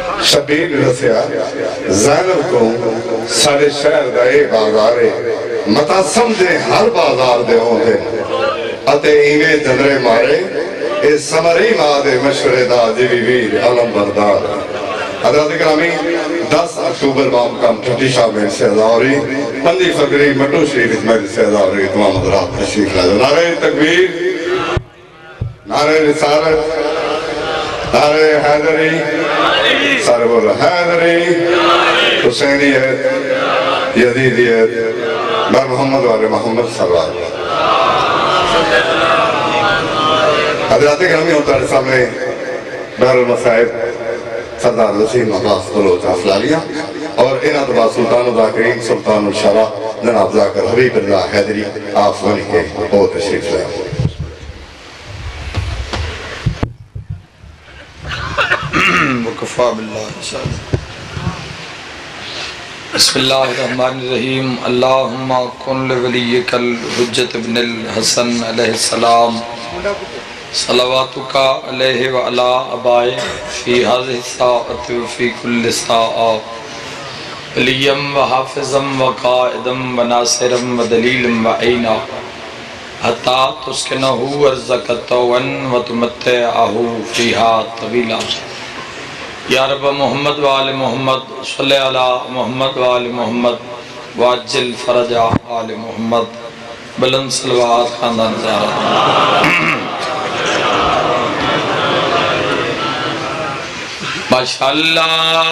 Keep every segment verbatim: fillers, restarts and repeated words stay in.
Shabbir Russia زینب کو سارے شہر دا اے بازارے متا سمجھے ہر بازار دے ہوں دے اتے ایمیں جنرے مارے اے سمری ماں دے مشورے دا جیوی ویر علم بردار حضرت کرامی دس اکتوبر بام کام ٹھٹی شاہ میں سیداوری پندی فکری مٹو شریف اسمیل سیداوری تمام حضرات تشریف لائے نعرہ تکبیر نعرہ رسالت نعرہ حیدری سارے بول رہا حیدری حسینیت یزیدیت بر محمد والے محمد صلی اللہ علیہ وسلم حضرات گرامی ہوتا ہے سامنے بہر المصائب سردار وسیم عباس بلوچ افلالیہ اور انہت با سلطان ذاکرین سلطان الشرع جناب ذاکر حبیب اللہ حیدری آپ ونی کے او تشریف لے وکفا باللہ بسم اللہ الرحمن الرحیم اللہم کن لولیک الحجت ابن الحسن علیہ السلام صلواتک علیہ وعلا ابائے فی حاضر الساعت وفی کل ساعہ علیم وحافظم وقائدم وناصرم ودلیلم وعینا حتی تسکنہو ارزقتون وتمتعہو فیہا طویلا یا رب محمد وآل محمد صلی علی محمد وآل محمد واجل فرج آل محمد بلند صلوات خاندان زہرا ماشاءاللہ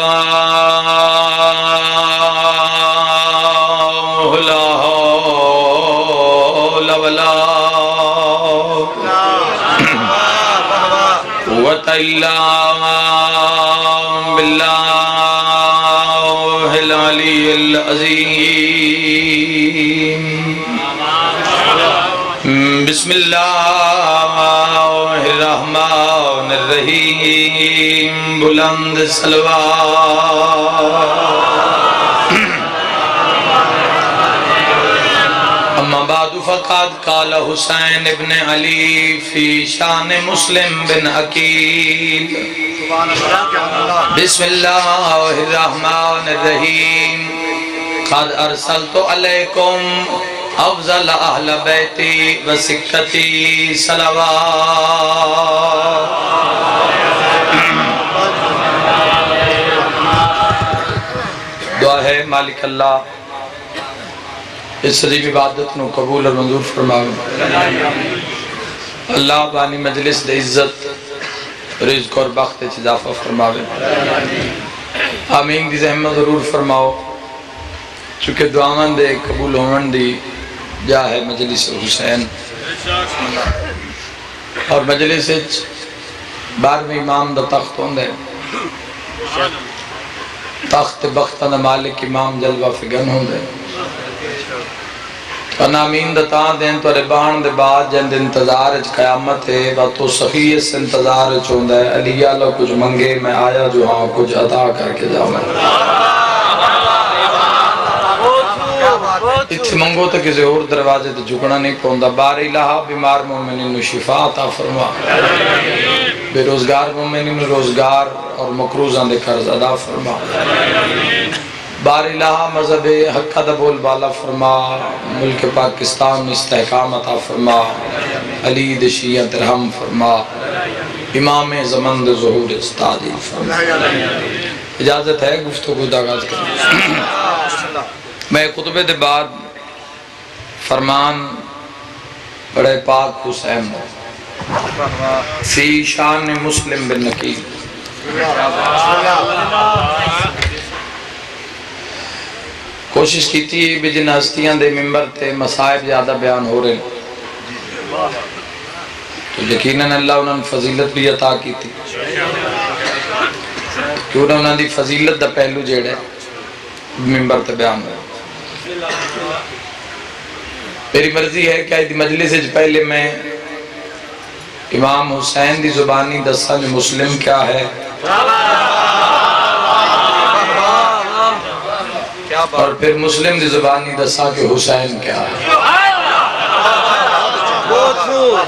لا حول ولا قوة الا باللہ العلی العظیم بسم اللہ الرحمن الرحیم بلند صلوات اما بعد فقد قال حسین ابن علی فی شان مسلم بن عقیل بسم اللہ الرحمن الرحیم قد ارسلت علیکم افضل اہل بیتی و سکتی صلوات دعا ہے مالک اللہ اس عظیم عبادت نو قبول اور منظور فرماؤ اللہ بانی مجلس دے عزت رزق اور بخت اضافہ فرماوے آمین دی زحمت ضرور فرماؤ چونکہ دعاوان دے قبول ہومن دی جا ہے مجلس حسین اور مجلس بارہویں امام دا تخت ہوندے تخت بختن مالک امام جلوہ فگن ہوندے انامین دا تاں دین تو ربان دے بعد جند انتظار اچ قیامت ہے و تو صفیہ سے انتظار اچ ہوندہ ہے علی اللہ کچھ منگے میں آیا جو ہاں کچھ عطا کر کے جاؤں اتھ منگو تک کسی اور دروازے تے جھکنا نہیں پوندہ بار الہا بیمار مومنین نو شفا عطا فرما بے روزگار مومنین روزگار اور مقروضان دے قرض ادا فرما بار الہا مذہب حق دا بول بالا فرما ملک پاکستان میں استحکام عطا فرما علی دشیعت رحم فرما امام زمن دے ظہور استادی فرما اجازت ہے گفتگو دا آغاز کریں میں خطبے دے بعد فرمان بڑے پاک حسین فی شان مسلم بن نقیل کوشش کی تھی بھی جن ہستیاں دے ممبر تے مسائب زیادہ بیان ہو رہے تو یقیناً اللہ انہوں نے فضیلت بھی عطا کی تھی کیوں انہوں نے دی فضیلت دا پہلو جیڑے ممبر تے بیان ہو میری مرضی ہے کہ آئی دی مجلس سے پہلے میں امام حسین دی زبانی دسا میں مسلم کیا ہے اور پھر مسلم دی زبانی دسا کہ حسین کیا ہے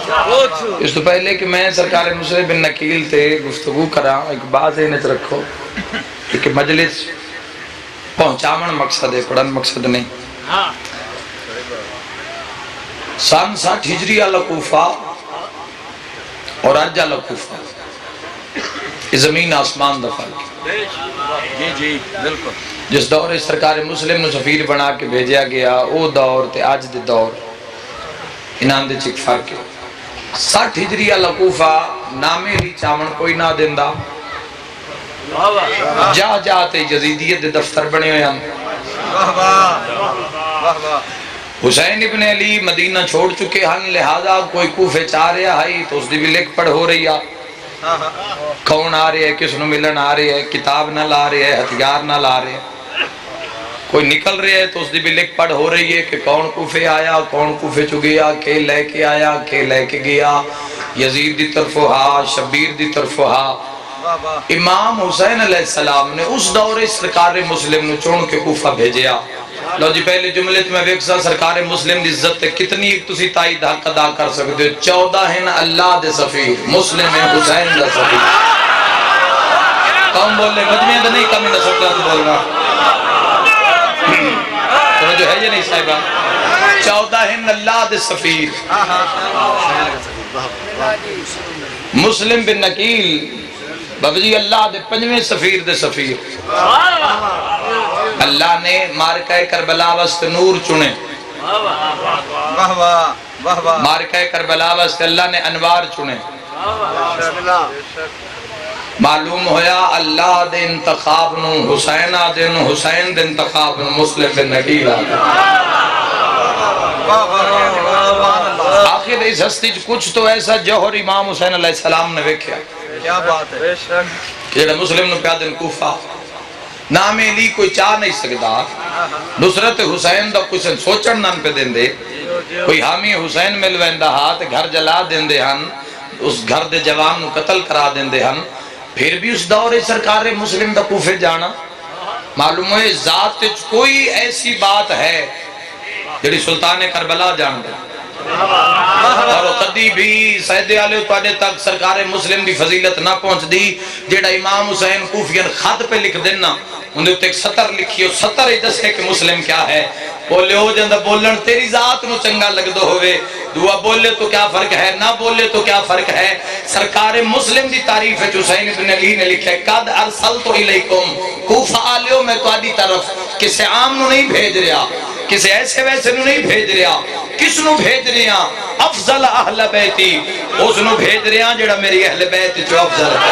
اس تو پہلے کہ میں سرکار مسلم بن نقیل تے گفتگو کرا ایک بات انت رکھو کہ مجلس پہنچاون مقصد ہے، پڑھن مقصد نہیں. سن ساٹھ ہجری والا کوفہ اور اج والا کوفہ یہ زمین آسمان دا فرق ہے. جی جی بالکل. جس دور سرکار مسلم نو سفیر بنا کے بھیجیا گیا او دور تے اج دے دور انہاں دے چک فرق ہے. ساٹھ ہجری والا کوفہ نامے دی چاون کوئی نہ دیندا، جا جا تے یزیدیت دے دفتر بنے ہوئے ہیں. حسین ابن علی مدینہ چھوڑ چکے ہیں، لہذا کوئی کوفے چاہ رہا ہے تو اس دی بھی لکھ پڑھ ہو رہی ہے. کون آ رہے ہے، کس نو ملن آ رہے ہے، کتاب نہ لا رہے ہے، ہتھیار نہ لا رہے ہے. کوئی نکل رہے ہے تو اس دی بھی لکھ پڑھ ہو رہی ہے کہ کون کوفے آیا، کون کوفے چو گیا، کہ لے کے آیا، کہ لے کے گیا. یزید دی طرف ہا، شبیر دی طرف ہا. امام حسین علیہ السلام نے اس دور سرکار مسلم نو چون کے کوفہ بھیجیا. لو جی پہلے جملے میں ویکسا سرکار مسلم دی عزت کتنی ایک تسی تائید حق ادا کر سکتے ہو. چودہ ہیں اللہ دے سفیر، مسلم ہیں حسین دا سفیر. کون بول لے مجمع دا نہیں کم نہ سکتا تو بول رہا تو جو ہے یہ نہیں صاحبہ. چودہ ہیں اللہ دے سفیر. مسلم بن نقیل بابا جی اللہ دے پنجویں سفیر دے سفیر. اللہ نے مارکہ کربلا وسط نور چنے، مارکہ کربلا وسط اللہ نے انوار چنے. معلوم ہویا اللہ دے انتخاب نو حسین آدن، حسین دے انتخاب نو مسلم بن نقیل آدن. آخر اس ہستی کچھ تو ایسا جوہر امام حسین علیہ السلام نے ویکھیا. کیا بات ہے کہ جڑا مسلم نو پیادن کوفہ نام علی کوئی چاہ نہیں سکتا. نصرت حسین دا کچھ سوچن نان پہ دیں دے، کوئی حامی حسین ملوین دا ہاتھ گھر جلا دیں دے ہن، اس گھر دے جوان نو قتل کرا دیں دے ہن. پھر بھی اس دور سرکار مسلم دا کوفے جانا معلوم ہے ذات کوئی ایسی بات ہے جڑی سلطان کربلا جان دے. اور قدی بھی سیدے آلے تواڈے تک سرکار مسلم دی فضیلت نہ پہنچ دی. جیڑا امام حسین کوفیان خط پہ لکھ دینا انہیں ایک سطر لکھی اور سطر ہی دسے کہ مسلم کیا ہے. بولے ہو جندہ بولن تیری ذات نو چنگا لگ دو ہوئے، دعا بولے تو کیا فرق ہے، نہ بولے تو کیا فرق ہے. سرکار مسلم دی تعریف ہے حسین ابن علی نے لکھا ہے قد ارسلت الیکم، کوفہ آلیو میں تواڈی طرف کسے عام نو نہیں بھیج رہا، کسے ایسے ویسے نو نہیں بھیج رہا. کس نو بھیج رہے ہیں؟ افضل اہل بیتی، اس نو بھیج رہے ہیں جڑا میری اہل بیت جو افضل ہے.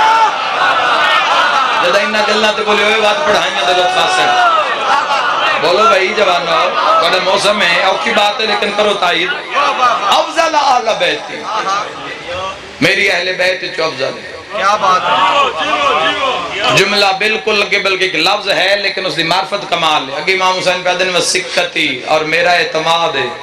جدہ انہا گلنا تے بولے ہوئے بات پڑھائیں گے دلت فاسد. بولو بھائی جوانو بڑا موسم ہے اوکی بات ہے لیکن کرو تائید. افضل اہل بیتی، میری اہل بیت جو افضل ہے. کیا بات ہے. جملہ بالکل لگے بلکہ ایک لفظ ہے لیکن اس دی معرفت کمال ہے. اگے امام حسین پیدن میں سکتی اور میرا اعتماد ہے.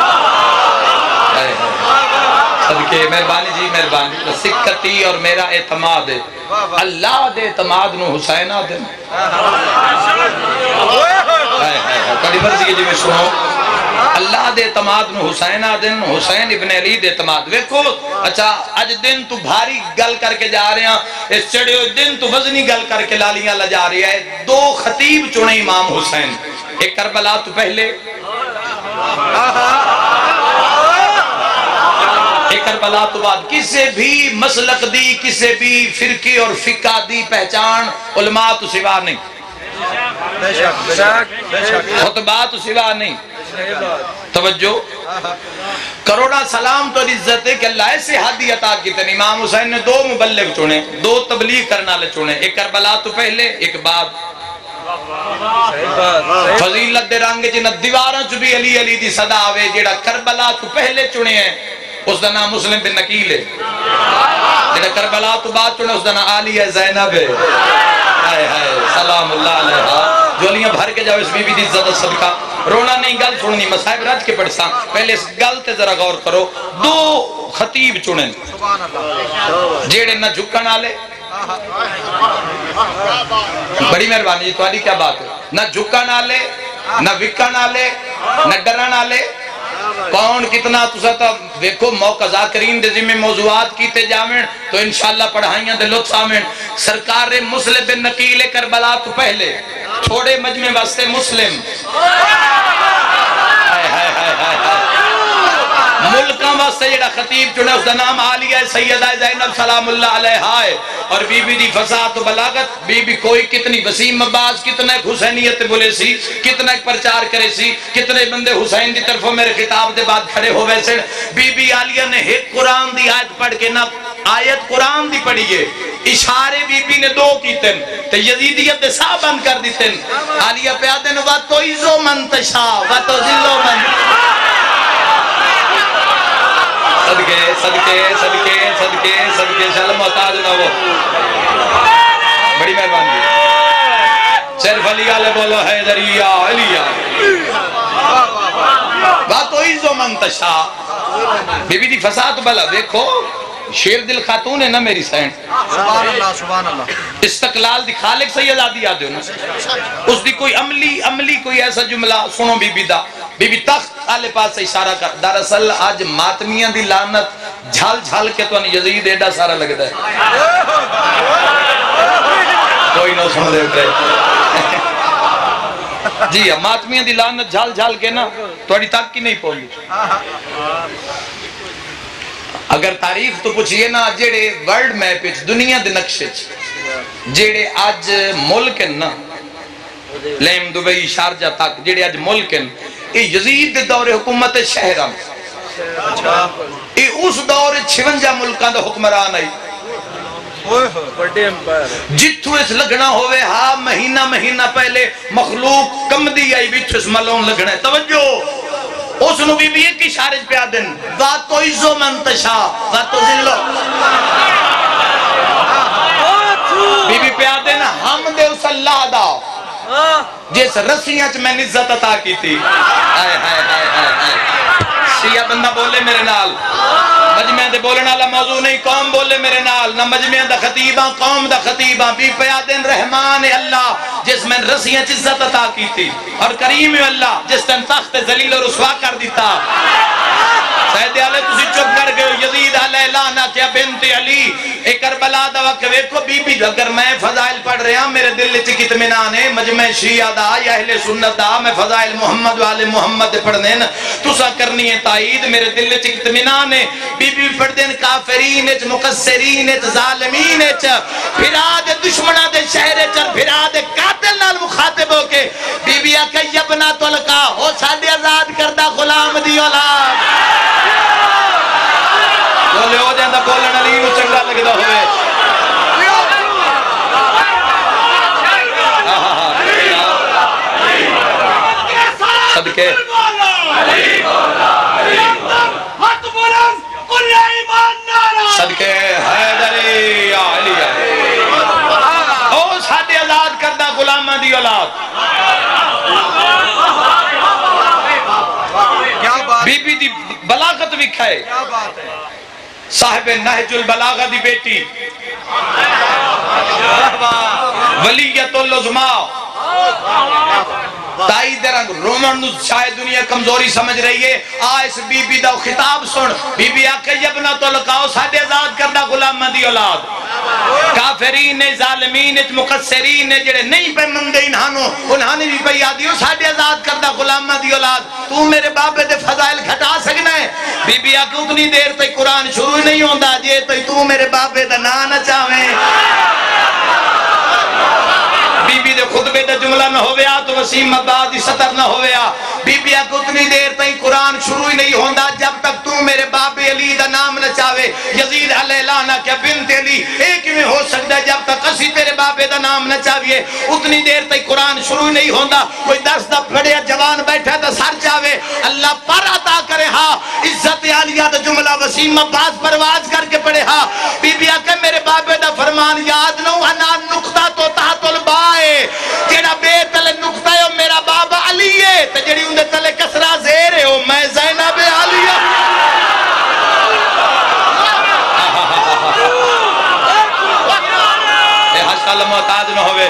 صدقے مہربانی جی مہربانی. سکتی اور میرا اعتماد ہے. اللہ دے اعتماد نو حسین آدم. کڑی مرضی جی میں سنو اللہ دے اعتماد نو حسین آدن، حسین ابن علی دے اعتماد. ویکھو اچھا اج دن تو بھاری گل کر کے جا رہے ہیں، اس چڑے ہوئے دن تو وزنی گل کر کے لالیاں لجا رہی ہے. دو خطیب چنے امام حسین، ایک کربلا تو پہلے، ایک کربلا تو بعد. کسے بھی مسلک دی، کسے بھی فرقی اور فقہ دی پہچان علماء تو سوا نہیں، خطبہ تو سوا نہیں. توجہ کروڑا سلام تو عزت ہے کہ اللہ ایسے حدی عطا کی تن. امام حسین نے دو مبلغ چنے، دو تبلیغ کرنا لے چنے، ایک کربلا تو پہلے ایک بعد. فضیلت دے رنگ جنہ دیواراں چ بھی علی علی دی صدا آوے. جیڑا کربلا تو پہلے چنے ہیں اس دا نام مسلم بن نقیل ہے. جیڑا کربلا تو بعد چنے اس دا نام عالیہ زینب ہے. ہائے ہائے سلام اللہ علیہ. جو علیاں بھر کے جاؤ اس بی بی دی عزت صدقہ. رونا نہیں گل سننی مصائب رج کے پڑھساں. پہلے اس گل تے ذرا غور کرو. دو خطیب چنن جیڑے نہ جھکن آلے. بڑی مہربانی جی تمہاری کیا بات ہے. نہ جھکن آلے، نہ وکن آلے، نہ ڈرن آلے. کون کتنا تسا تا دیکھو موقع ذاکرین دے ذمہ موضوعات کیتے جامن تو انشاءاللہ پڑھائیاں دے لطف آمن. سرکار مسلم بن نقیل کربلا تو پہلے چھوڑے مجمع واسطے مسلم ملکاں واسطے جڑا خطیب چنے اس دا نام عالیہ سیدہ زینب سلام اللہ علیہ ہے. اور بی بی دی فصاحت و بلاغت بی بی کوئی کتنی وسیم عباس کتنا ایک حسینیت بولے سی کتنا ایک پرچار کرے سی کتنے بندے حسین دی طرفوں میرے خطاب دے بعد کھڑے ہو ویسے. بی بی عالیہ نے ایک قرآن دی آیت پڑھ کے نہ آیت قرآن دی پڑھیے اشارے بی بی نے دو کیتن تے یزیدیت دے سا بند کر دیتن. عالیہ پیادن وَتُعِزُّ مَن تَشَاءُ وَتُذِلُّ مَن صدقے صدقے صدقے صدقے صدقے شلم محتاج نہ ہو. بڑی مہربانی صرف علی آلے بولو حیدریہ علیہ وَتُعِزُّ مَن تَشَاءُ. بی بی دی فساد بلا دیکھو شیر دل خاتون ہے نا میری سین سبحان اللہ سبحان اللہ. استقلال دی خالق سے آزادی یاد نا اس دی کوئی عملی عملی کوئی ایسا جملہ سنو بی بی دا. بی بی تخت آلے پاس سے اشارہ کر دراصل آج ماتمیاں دی لعنت جھال جھال کے تو یزید ایڈا سارا لگتا ہے کوئی نہ سن دے اترے جی ماتمیاں دی لعنت جھال جھال کے نا توڑی تک کی نہیں پہنگی. اگر تاریخ تو پوچھئے نا جیڑے ورلڈ میپ دنیا دے نقشے جیڑے آج ملکن نا لیم دبئی شارجہ تک جیڑے آج ملکن یہ یزید دے دور حکومت شہران یہ اس دور چھونجا ملکان دا حکمران آئی جتو اس لگنا ہوئے ہاں مہینہ مہینہ پہلے مخلوق کم دی آئی بیچ اس ملون لگنا ہے. توجہ اس نو بی بی ایک اشارج پہ آدن وَتُعِزُّ مَن تَشَاءُ وَتُذِلُّ بی بی پہ آدن ہم دے اس اللہ دا جس رسیاں چ میں عزت عطا کی تھی. آئے آئے آئے آئے شیعہ بندہ بولے میرے نال مجمع دے بولن والا موضوع نہیں قوم بولے میرے نال نہ مجمع دا خطیباں قوم دا خطیباں بی پیادن رحمان اللہ جس میں رسیاں عزت عطا کی تھی اور کریم اللہ جس تن تخت ذلیل و رسوا کر دیتا. سید علی تسی چپ کر گئے یزید علیہ لانا کیا بنت علی اے کربلا دا وقت ویکھو بی بی اگر میں فضائل پڑھ رہا میرے دل چ اطمینان ہے مجمع شیعہ دا یا اہل سنت دا میں فضائل محمد والے محمد پڑھنے نا تسا کرنی ہے تائید میرے دل چ اطمینان ہے. بی بی پڑھ دین کافرین اچ مقصرین اچ ظالمین اچ پھرا دے دشمنہ دے شہر اچ پھرا دے قاتل نال مخاطب ہو کے بی بی آکے یبنا تلقا ہو ساڑھے آزاد کردہ غلام دی اولاد بولے ہو جاندہ بولن علی نو چنگا لگدہ ہوئے صدقے صدقے حیدری یا علی او ساڑھے آزاد کردہ غلامہ دی اولاد. بی بی دی بلاغت بھی کھائے صاحب نہج البلاغہ دی بیٹی ولیت العظماء تائی درنگ رومن شاید دنیا کمزوری سمجھ رہی ہے آئیس بی بی دا خطاب سن بی بی آکے یبنا تو لکاؤ ساڑھے آزاد کردہ غلام دی اولاد کافرین ظالمین مقصرین جڑے نہیں پہ مندے انہانوں انہاں نے بھی پہ یادیوں ساڑھے آزاد کردہ غلام دی اولاد تو میرے بابے دے فضائل گھٹا سکنا ہے. بی بی آکے اتنی دیر تک قرآن شروع نہیں ہوندہ جے تو میرے بابے دا نا نہ چاہویں بی بی دے خطبے دے جملہ نہ ہویا تو وسیم عبادی سطر نہ ہویا. بی بی آکے اتنی دیر تک قرآن شروع ہی نہیں ہوندہ جب تک تو میرے باب علی دا نام نہ چاہوے یزید علیہ لانا کیا بنت علی ایک میں ہو سکتا ہے جب تک اسی تیرے باب دا نام نہ چاہوے اتنی دیر تک قرآن شروع ہی نہیں ہوندہ. کوئی دس دا پھڑیا جوان بیٹھا دا سر چاہوے اللہ پر عطا کرے ہاں عزت عالیہ دا جملہ وسیم عباس پرواز کر کے پڑھے ہاں. بی بی آکے میرے باب دا فرمان یاد نو انا نقطہ تو تحت البائے جیڑا بے تلے نقطہ ہے میرا بابا علی ہے تے جیڑی اندے تلے کسرہ زیر ہے میں زینب علیہ. اے حشال محتاج نہ ہوئے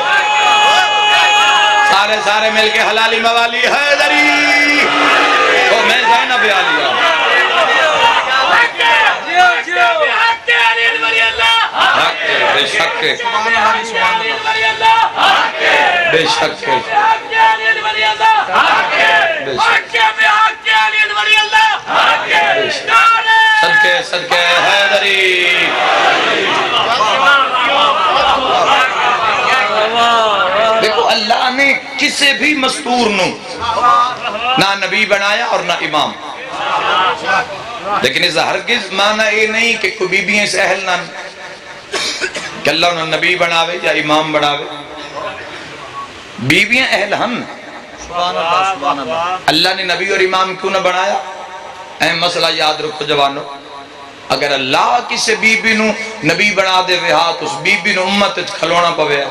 سارے سارے مل کے حلالی موالی حیدری او میں زینب بے علیہ بے شک بے شک صدقے صدقے حیدری دیکھو اللہ نے کسے بھی مستور نو نہ نبی بنایا اور نہ امام، لیکن اس ہرگز معنی یہ نہیں کہ کوئی بی بییں اس اہل نہ کہ اللہ انہوں نبی بناوے یا امام بناوے، بی بییں اہل ہم اللہ نے نبی اور امام کیوں نہ بنایا؟ اہم مسئلہ یاد رکھو جوانو، اگر اللہ کسے بی بی نو نبی بنا دے وے ہاں تو اس بی بی نو امت کھلونا پوے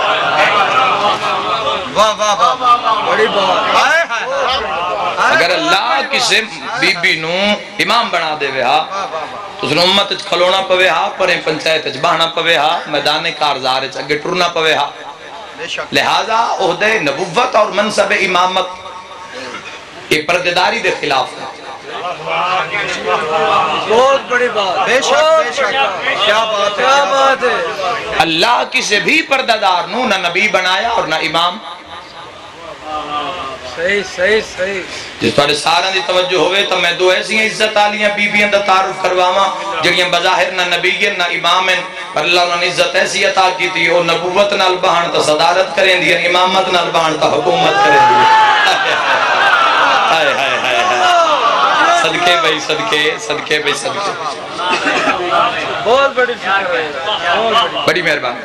اگر اللہ کسے بی بی نو امام بنا دے وے ہاں تو اس نے امت کھلونا پوے ہاں، پریں پنچایت بہنا پوے ہاں، میدان کارزار اگے ٹرنا پوے ہاں۔ لہذا عہدہ نبوت اور منصب امامت یہ پردیداری دے خلاف ہے۔ بہت بڑی بات، بے شک بے شک، کیا بات ہے کیا بات ہے۔ اللہ کسے بھی پردیدار نو نہ نبی بنایا اور نہ امام۔ صحیح صحیح صحیح جس پر سارا دی توجہ ہوئے تو میں دو ایسی عزت آلیاں بی بیاں دا تعارف کرواما جڑیاں بظاہر نہ نبیین نہ امامین، پر اللہ انہوں نے عزت ایسی عطا کی تھی وہ نبوت نہ البہان تا صدارت کریں دی، امامت نہ البہان تا حکومت کریں دی۔ ہائے ہائے ہائے صدقے بھائی صدقے صدقے بھائی صدقے بہت بڑی فکر ہے، بڑی مہربانی۔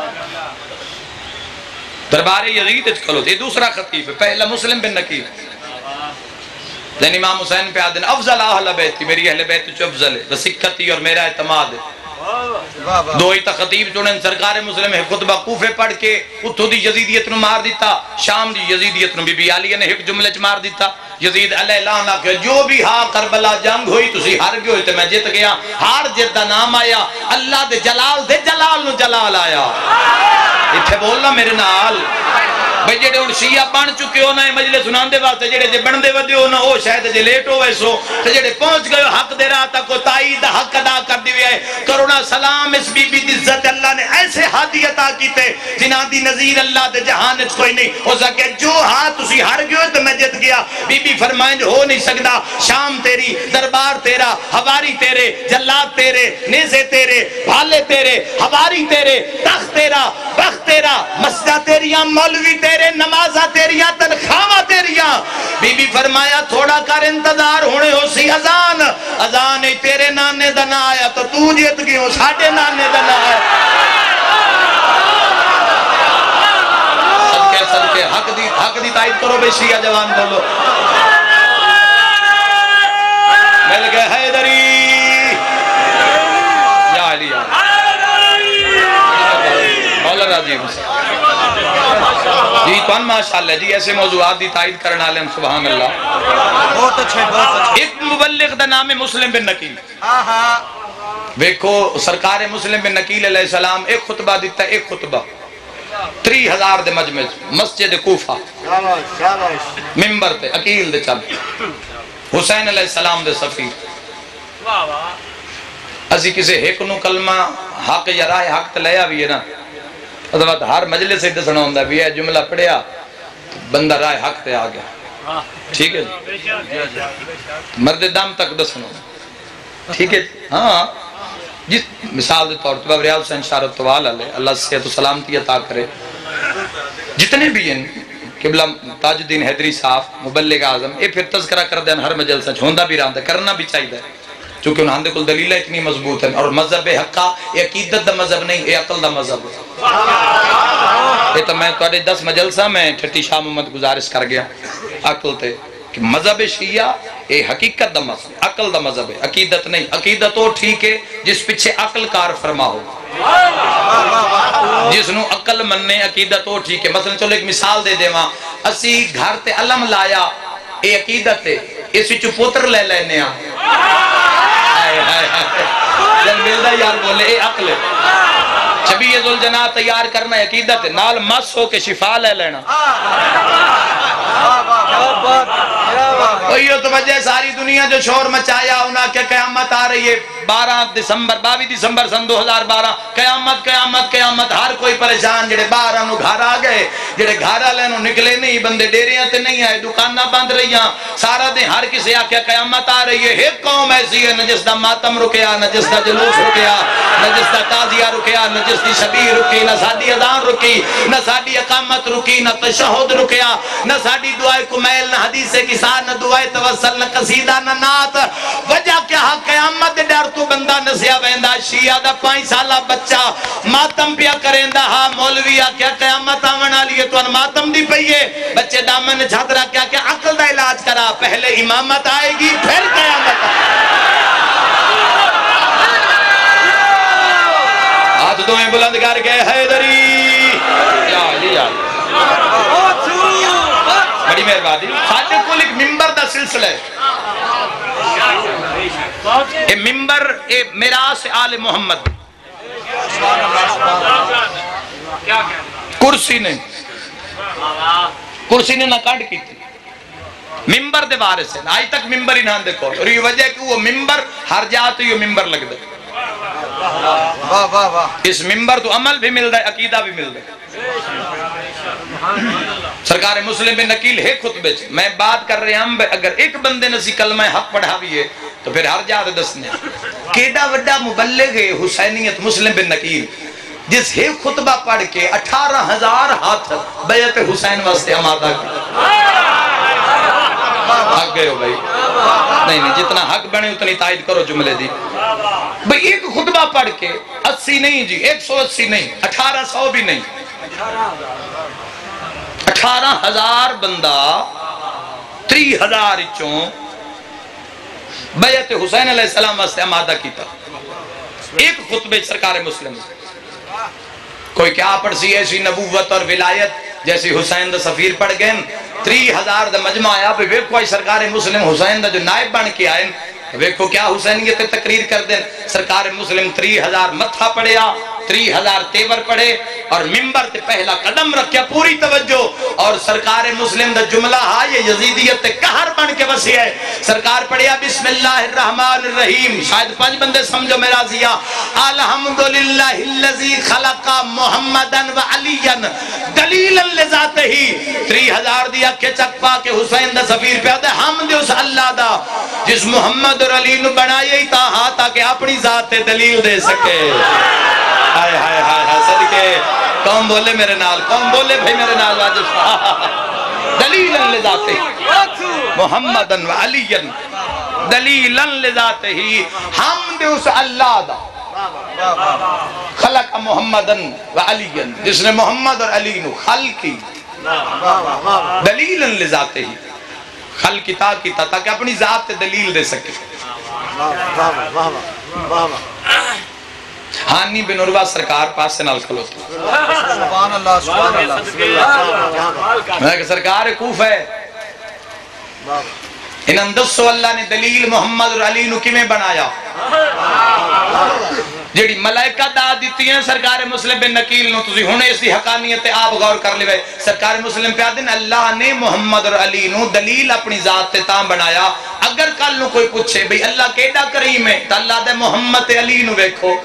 دربار یزید اچھلو یہ دوسرا خطیب ہے، پہلا مسلم بن نقیب، لیکن امام حسین پہ آدھن افضل اہل بیتی، میری اہل بیت جو افضل ہے، وسکتی اور میرا اعتماد ہے۔ دو ہی تا خطیب چونن سرکار مسلم ہے خطبہ کوفے پڑھ کے اتھو دی یزیدیت نو مار دیتا، شام دی یزیدیت نو بی بی علیہ نے ایک جملے چ مار دیتا۔ یزید علیہ لعنہ کہ جو بھی ہاں کربلا جنگ ہوئی تسی ہار گئے ہوئے تے میں جیت گیا، ہار جیت دا نام آیا، اللہ دے جلال دے جلال نو جلال آیا۔ اتھے بولنا میرے نال بھئی جڑے ان شیعہ بن چکے ہو نا مجلس سنان دے واسطے جڑے جے بن دے ودے ہو نا او شاید جے لیٹ ہو ویسو تے جڑے پہنچ گئے حق دے رہا تک کو تائید حق ادا کر دیوئے ہے کرونا سلام اس بی بی دی عزت اللہ نے ایسے ہاتھی عطا کیتے جنہ دی نظیر اللہ دے جہانت کوئی نہیں ہو سکے جو ہاتھ اسی ہر گئے تو میں جت گیا۔ بی بی فرمائیں جو ہو نہیں سکتا، شام تیری، دربار تیرا، حواری تیرے، جلات تیرے، نیزے تیرے، بھالے تیرے، حواری تیرے، تخت تیرا، بخت تیرا، مسجد تیریاں، مولوی تیرے، نمازہ تیریاں، تنخواہ تیریاں۔ بی بی فرمایا تھوڑا کر انتظار ہونے ہو سی ازان، ازان ہی تیرے نانے دن آیا تو تو جیت گئی ہو ساڑھے نانے دن آیا۔ صدقے صدقے حق دی حق دی تائید کرو بے شیعہ جوان بولو مل گئے حیدری یا علیہ مولا راجی جی تو ان ماشاءاللہ جی ایسے موضوعات دی تائید کرنا لیں سبحان اللہ۔ بہت اچھے بہت اچھے۔ ایک مبلغ دا نام مسلم بن نقیل، ویکھو سرکار مسلم بن نقیل علیہ السلام ایک خطبہ دیتا ہے، ایک خطبہ تری ہزار دے مجمع مسجد کوفہ ممبر تے عقیل دے چل حسین علیہ السلام دے سفیر اسی کسے ایک نو کلمہ حق یا راہ حق تے لیا بھی ہے نا ادھوات ہر مجلس سے دسنا ہوندہ بھی ہے جملہ پڑھیا بندہ راہ حق تے آ گیا ٹھیک ہے مرد دام تک دسنا ٹھیک ہے ہاں جس مثال دے طور پر ریاض حسین شارت طوال علیہ اللہ صحت و سلامتی عطا کرے جتنے بھی ہیں قبلہ تاج الدین حیدری صاحب مبلغ اعظم یہ پھر تذکرہ کر دیں ہر مجلسہ چھوندہ بھی رہا کرنا بھی چاہیے چونکہ انہاں دے کل دلیلہ اتنی مضبوط ہے اور مذہب حقہ یہ عقیدت دا مذہب نہیں یہ عقل دا مذہب ہے۔ یہ تو میں توڑے دس مجلسہ میں چھٹی شاہ محمد گزارش کر گیا عقل تے کہ مذہب شیعہ یہ حقیقت دا مذہب عقل دا مذہب ہے عقیدت نہیں۔ عقیدت وہ ٹھیک ہے جس پچھے عقل کار فرما ہو جس نو عقل مننے عقیدت وہ ٹھیک ہے۔ مثلا چلو ایک مثال دے دے وہاں اسی گھر تے علم لایا اے عقیدت ہے اس وچ پوتر لے لینے ہاں جن ملدہ یار بولے اے عقل ہے۔ شبیہ ذوالجناح تیار کرنا عقیدت ہے نال مس ہو کے شفا لے لینا وہی تو وجہ ساری دنیا جو شور مچایا انہاں کہ قیامت آ رہی ہے بارہ دسمبر باوی دسمبر سن دو ہزار بارہ قیامت قیامت قیامت ہر کوئی پریشان جڑے باہر انہوں گھر آ گئے جڑے گھر والے نو نکلے نہیں بندے ڈیریاں تے نہیں آئے دکاناں بند رہیاں سارا دن ہر کسی آکھیا قیامت آ رہی ہے ایک قوم ایسی ہے نہ جس دا ماتم رکیا نہ جس دا جلوس رکیا نہ جس دا تازیہ رکیا نہ جس دی شبیر رکی نہ ساڈی اذان رکی نہ ساڈی اقامت رکی نہ تشہد رکیا نہ ساڈی دعائے کمیل نہ حدیث کسان نہ دعائے توسل نہ قصیدہ نہ نعت وجہ کیا قیامت ڈر تو بندہ نسیا ویندا شیعہ دا پانچ سالہ بچہ ماتم پیا کریندا ہاں مولویا کیا قیامت آون والی ہے تو ان ماتم دی پئی ہے بچے دامن چھاترا کیا کہ عقل دا علاج کرا پہلے امامت آئے گی پھر قیامت ہاتھ دوئیں بلند کر کے حیدری یا علی یا بڑی مہربانی ساڈے کول ایک ممبر دا سلسلہ ہے اے ممبر اے میراث آل محمد کرسی نے کرسی نے نہ کانڈ کی تھی ممبر دے وارث ہے آج تک ممبر ہی نہ دیکھو اور یہ وجہ کہ وہ ممبر ہر جاتے یہ ممبر لگ دے اس ممبر تو عمل بھی مل رہا ہے عقیدہ بھی مل رہا ہے سرکار مسلم بن نقیل ہے خطبے میں بات کر رہے ہیں اگر ایک بندے نے سی کلمہ حق پڑھا بھی ہے تو پھر ہر جاتے دسنے کیڑا وڈا مبلغ ہے حسینیت مسلم بن نقیل جس ہے خطبہ پڑھ کے اٹھارہ ہزار ہاتھ بیعت حسین واسطے آمادہ کی حق گئے ہو بھائی نہیں نہیں جتنا حق بنے اتنی تائید کرو جملے دی بھئی ایک خطبہ پڑھ کے اسی نہیں جی ایک سو اسی نہیں اٹھارہ سو بھی نہیں اٹھارہ ہزار بندہ تری ہزار اچھوں بیعت حسین علیہ السلام واسطے آمادہ کیتا ایک خطبے سرکار مسلم کوئی کیا پڑھ سی ایسی نبوت اور ولایت جیسی حسین دا سفیر پڑھ گئے تری ہزار دا مجمع آیا پہ ویکھو آئی سرکار مسلم حسین دا جو نائب بن کے آئے ویکھو کیا حسینیت تقریر کر دیں سرکار مسلم تری ہزار متھا پڑھیا تری ہزار تیور پڑھے اور ممبر تے پہلا قدم رکھیا پوری توجہ اور سرکار مسلم دا جملہ ہاں یہ یزیدیت تے قہر بن کے وسیع ہے سرکار پڑھیا بسم اللہ الرحمن الرحیم شاید پانچ بندے سمجھو میرا زیا الحمدللہ اللذی خلق محمدن و علیین دلیلا لذات ہی تری ہزار دیا کہ چکپا کے حسین دا سفیر پہ آدھے حمد اس اللہ دا جس محمد اور علی نو بنائے ہی تا ہاں تاکہ اپنی ذات تے دلیل دے سکے ہائے ہائے ہائے ہائے صدقے کون بولے میرے نال کون بولے بھائی میرے نال واجب دلیلاً لذاتے محمدن و علیین دلیلاً لذاتے ہی حمد اس اللہ دا خلق محمدن و علیین جس نے محمد اور علی نو خلقی دلیلاً لذاتے ہی خلقی تا کی تا تاکہ اپنی ذات تے دلیل دے سکے ہانی بن عروہ سرکار پاس سے نال کھلوتا سبحان اللہ سبحان اللہ میں کہ سرکار کوف ہے ان اندسو اللہ نے دلیل محمد اور علی نو کمیں بنایا جیڑی ملائکہ دا دیتی ہیں سرکار مسلم بن نقیل نو تسی ہونے اسی حقانیت آپ غور کر لے سرکار مسلم پہ آدھن اللہ نے محمد اور علی نو دلیل اپنی ذات تے تاں بنایا اگر کل نو کوئی پوچھے بھئی اللہ کیڑا کریم ہے تو اللہ دے محمد علی نو بیکھو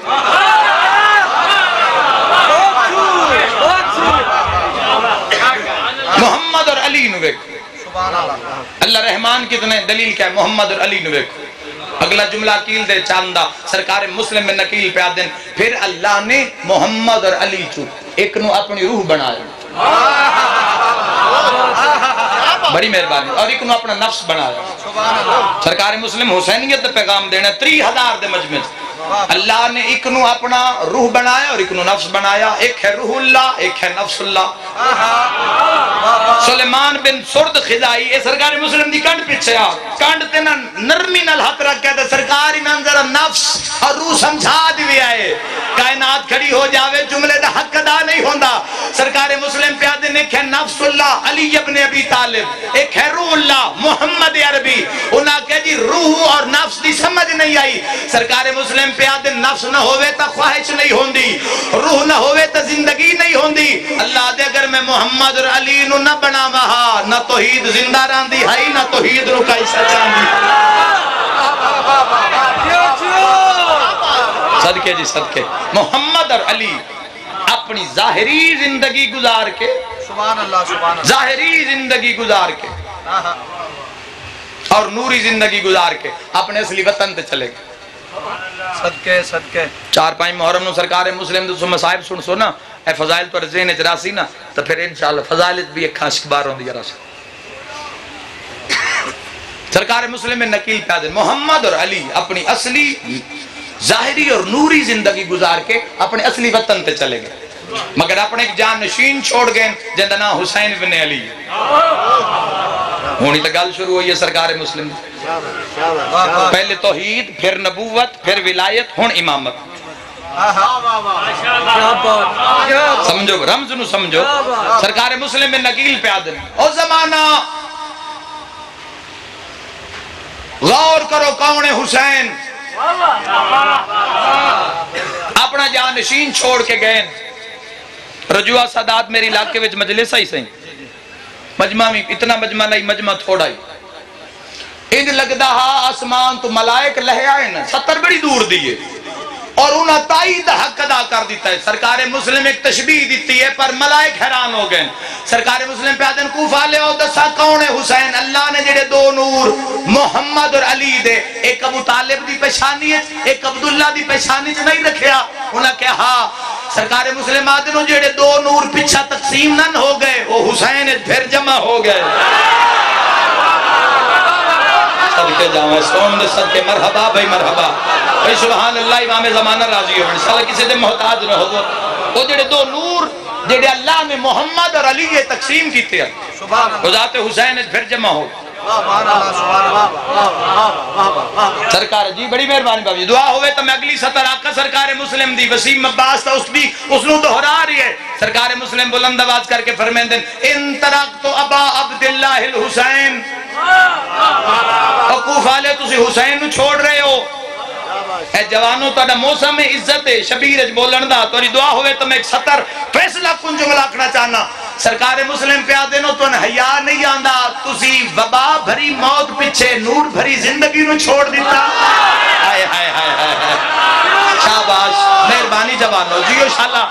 محمد اور علی نو بیکھو اللہ رحمان کتنے دلیل کیا ہے محمد اور علی نو بیکھو اگلا جملہ کیل دے چاندہ سرکار مسلم میں نقیل پہ آدن پھر اللہ نے محمد اور علی چو ایک نو اپنی روح بنایا بڑی مہربانی اور ایک نو اپنا نفس بنایا سرکار مسلم حسینیت پیغام دینا تری ہزار دے مجمع اللہ نے ایک نو اپنا روح بنایا اور ایک نو نفس بنایا ایک ہے روح اللہ ایک ہے نفس اللہ سلیمان بن سرد خزائی اے سرکار مسلم دی کانڈ پیچھے آ کانڈ تینا نرمی نال حق رکھ کہتا سرکار ایمان ذرا نفس اور روح سمجھا دی آئے کائنات کھڑی ہو جاوے جملے دا حق ادا نہیں ہوندہ سرکار مسلم پہ آدھے دن ایک ہے نفس اللہ علی ابن ابی طالب، ایک ہے روح اللہ محمد عربی. انہاں کہ جی روح اور نفس دی سمجھ نہیں آئی. سرکار مسلم پہ آدھے نفس نہ ہوئے تا خواہش نہیں ہوندی، روح نہ ہوئے تا زندگی نہیں ہوندی. اللہ دے اگر میں محمد اور علی نو نہ بنا وہا نہ توحید زندہ رہن دی ہائی نہ توحید نو کائی سچان دی. صدقے جی صدقے. محمد اور علی اپنی ظاہری زندگی گزار کے سبحان اللہ سبحان اللہ ظاہری زندگی گزار کے اور نوری زندگی گزار کے اپنے اصلی وطن تے چلے گئے. صدقے صدقے چار پانچ محرم نو سرکار مسلم دو مصائب سن سو نا اے فضائل تو ذہن وچ راسی نا تو پھر انشاءاللہ فضائل بھی ایک خاص بار ہوندی ہے راسی. سرکار مسلم میں نکیل پہ دیں محمد اور علی اپنی اصلی ظاہری اور نوری زندگی گزار کے اپنے اصلی وطن تے چلے گئے، مگر اپنے ایک جان نشین چھوڑ گئے جن دا نام حسین بن علی. ہونی تو گل شروع ہوئی ہے سرکار مسلم. پہلے توحید، پھر نبوت، پھر ولایت، ہن امامت. سمجھو رمز نو سمجھو. سرکار مسلم میں نکیل پہ دیں او زمانہ غور کرو کون ہے حسین. اپنا جان نشین چھوڑ کے گئے. رجوع سادات میری علاقے وچ مجلس آئی سہیں مجمع میں اتنا مجمع نہیں مجمع تھوڑا ہی انج لگدا ہا آسمان تو ملائک لہے آئے نا ستر بڑی دور دیئے اور انہاں تائید حق ادا کر دیتا ہے. سرکار مسلم ایک تشبیح دیتی ہے پر ملائک حیران ہو گئے. سرکار مسلم پہ آدھن کوفہ لے او دسا کون ہے حسین. اللہ نے جڑے دو نور محمد اور علی دے ایک ابو طالب دی پیشانی ہے ایک عبداللہ دی پیشانی چ نہیں رکھیا. انہاں کہا ہاں سرکار مسلم آدھنوں جڑے دو نور پچھا تقسیم نہ ہو گئے وہ حسین پھر جمع ہو گئے. صدقے جاؤں سون دے صدقے مرحبا بھائی مرحبا بھائی سبحان اللہ امام زمانہ راضی ہو انشاءاللہ کسی دے محتاج نہ ہو. وہ جڑے دو نور جڑے اللہ نے محمد اور علی یہ تقسیم کیتے ہیں وہ ذات حسین پھر جمع ہو. سرکار جی بڑی مہربانی بابی دعا ہوئے تو میں اگلی سطر آقا سرکار مسلم دی وسیم عباس تھا اس بھی اس نو دہرا رہی ہے. سرکار مسلم بلند آواز کر کے فرمائیں دیں ان ترکت ابا عبداللہ الحسین کوفہ لے تسی حسین نو چھوڑ رہے ہو. اے جوانوں تہاڈا موسم عزت ہے شبیر اچ بولن دا تہاڈی دعا ہوئے تو میں ایک سطر فیصلہ کن جملہ آکھنا چاہنا. سرکار مسلم پہ آدھے نو تو حیا نہیں آندا تسی وبا بھری موت پیچھے نور بھری زندگی نو چھوڑ دیتا. ہائے ہائے ہائے ہائے شاباش مہربانی جوانوں جیو انشاءاللہ.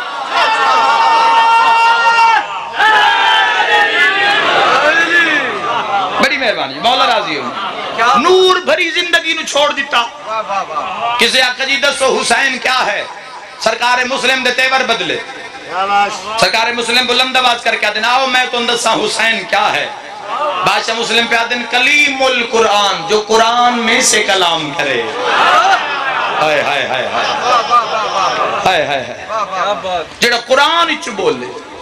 بڑی مہربانی مولا راضی ہوں. نور بھری زندگی نو چھوڑ دیتا. کسی آقا جی دسو حسین کیا ہے. سرکار مسلم دے تیور بدلے. سرکار مسلم بلند آواز کر کے آدھن آؤ میں تو اندسا حسین کیا ہے. بادشاہ مسلم پہ آدھن کلیم القرآن جو قرآن میں سے کلام کرے. ہائے ہائے ہائے ہائے ہائے ہائے جڑا قرآن اچھ بول لے.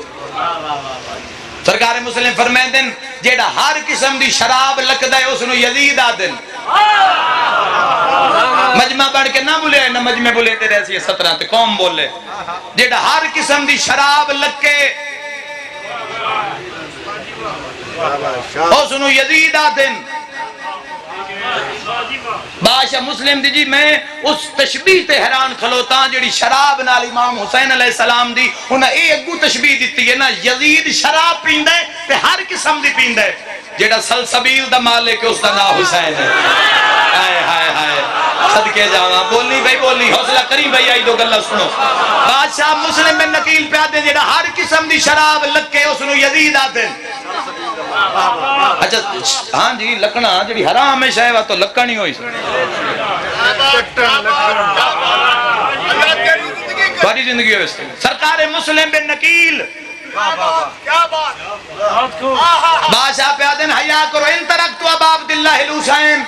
سرکار مسلم فرمائیں دن جیڑا ہر قسم دی شراب لکدا ہے اس نو یزید آدن. مجمع بڑھ کے نہ بولے نہ مجمع بولے تیرے ایسی سترہ تے قوم بولے. جیڑا ہر قسم دی شراب لکے اس نو یزید آدن. بادشاہ مسلم دی جی میں اس تشبیح تے حیران کھلوتا جڑی شراب نال امام حسین علیہ السلام دی انہاں اے اگو تشبیح دیتی ہے نا یزید شراب پیندہ ہے تے ہر قسم دی پیندہ ہے. جڑا سلسبیل دا مالک اس دا نام حسین ہے. ہائے ہائے ہائے صدقے جاواں بولنی بھائی بولنی حوصلہ کریں بھائی آئی دو گلہ سنو. بادشاہ مسلم میں نکیل پہ آتے جڑا ہر قسم دی شراب لکے اس نو یزید آتے. اچھا ہاں جی لکنا جڑی حرام ہے شاہ تو لکن ہی ہوئی بڑی زندگی ہے سرکار مسلم بن نکیل. بادشاہ پہ آدن حیاء کرو ان ترکتو ابا عبداللہ الحسین.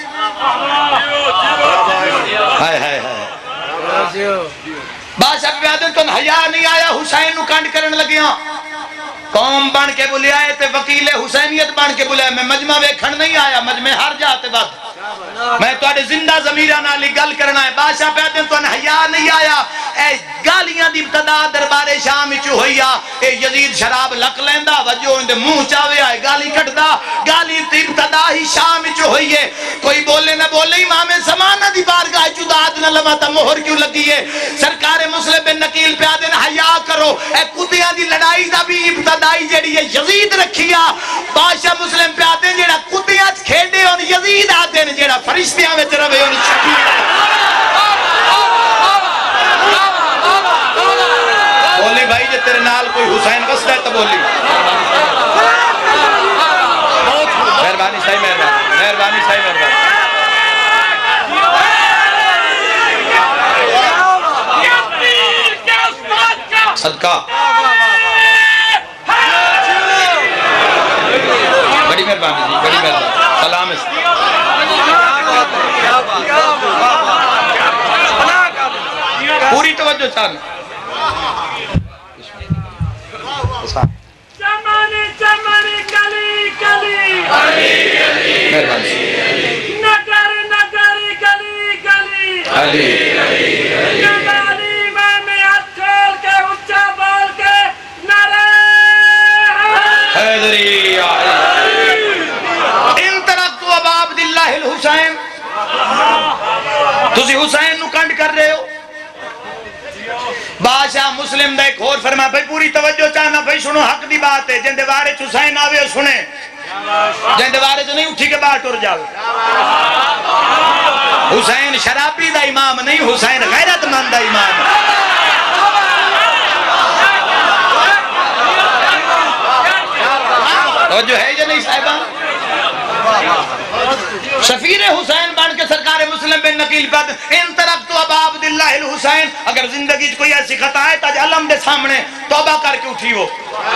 ہائے ہائے ہائے بادشاہ پہ آدن تو حیاء نہیں آیا حسین نو کانڈ کرن لگیاں. قوم بن کے بلے آئے تے وکیل حسینیت بن کے بلے میں مجمع ویکھن نہیں آیا مجمع ہر جاتے بعد میں تو آڑے زندہ ضمیرہ نالی گل کرنا ہے. بادشاہ پہ آدھیں تو حیاء نہیں آیا اے گالیاں دی ابتدا دربار شام وچ ہوئی آ اے یزید شراب لک لیندا وجو اندے منہ چاوے آئے گالی کٹدا گالی دی ابتدا ہی شام وچ ہوئی ہے کوئی بولے نہ بولے امام زمانہ دی بارگاہ جداد نہ لما تا مہر کیوں لگی ہے سرکار مسلم بن نقیل پہ آدن حیا کرو اے کتیاں دی لڑائی دا بھی ابتدائی جیڑی ہے یزید رکھیا بادشاہ مسلم پہ آدن جیڑا کتیاں کھیڑے اور یزید آدن جیڑا فرشتیاں میں تربے اور شکیل بولی بھائی جے تیرے نال کوئی حسین وستا ہے تو بولی مہربانی صحیح مہربانی مہربانی صحیح مہربانی صدقہ بڑی مہربانی جی بڑی مہربانی سلام اس پوری توجہ چاہنا چمانی چمانی گلی گلی مہربانی نگر نگر گلی گلی علی جمالی میں ہاتھ کھول کے اچھا بول کے نعرہ حیدری ان ترکتو اب عبداللہ الحسین تسی حسین نو کنڈ کر رہے ہو بادشاہ مسلم دا ایک اور فرما بھائی پوری توجہ چاہنا بھائی سنو حق دی بات ہے جن دیوارے چ حسین آوے ہو سنے جن دیوارے چ نہیں اٹھی کے باہر ٹر جاوے حسین شرابی دا امام نہیں حسین غیرت مند دا امام توجہ ہے یا نہیں صاحبہ شفیر حسین بن کے سرکار مسلم بن نقیل پہ ان ترکتو اب عبداللہ الحسین اگر زندگی کوئی ایسی خطا ہے تاج علم دے سامنے توبہ کر کے اٹھی ہو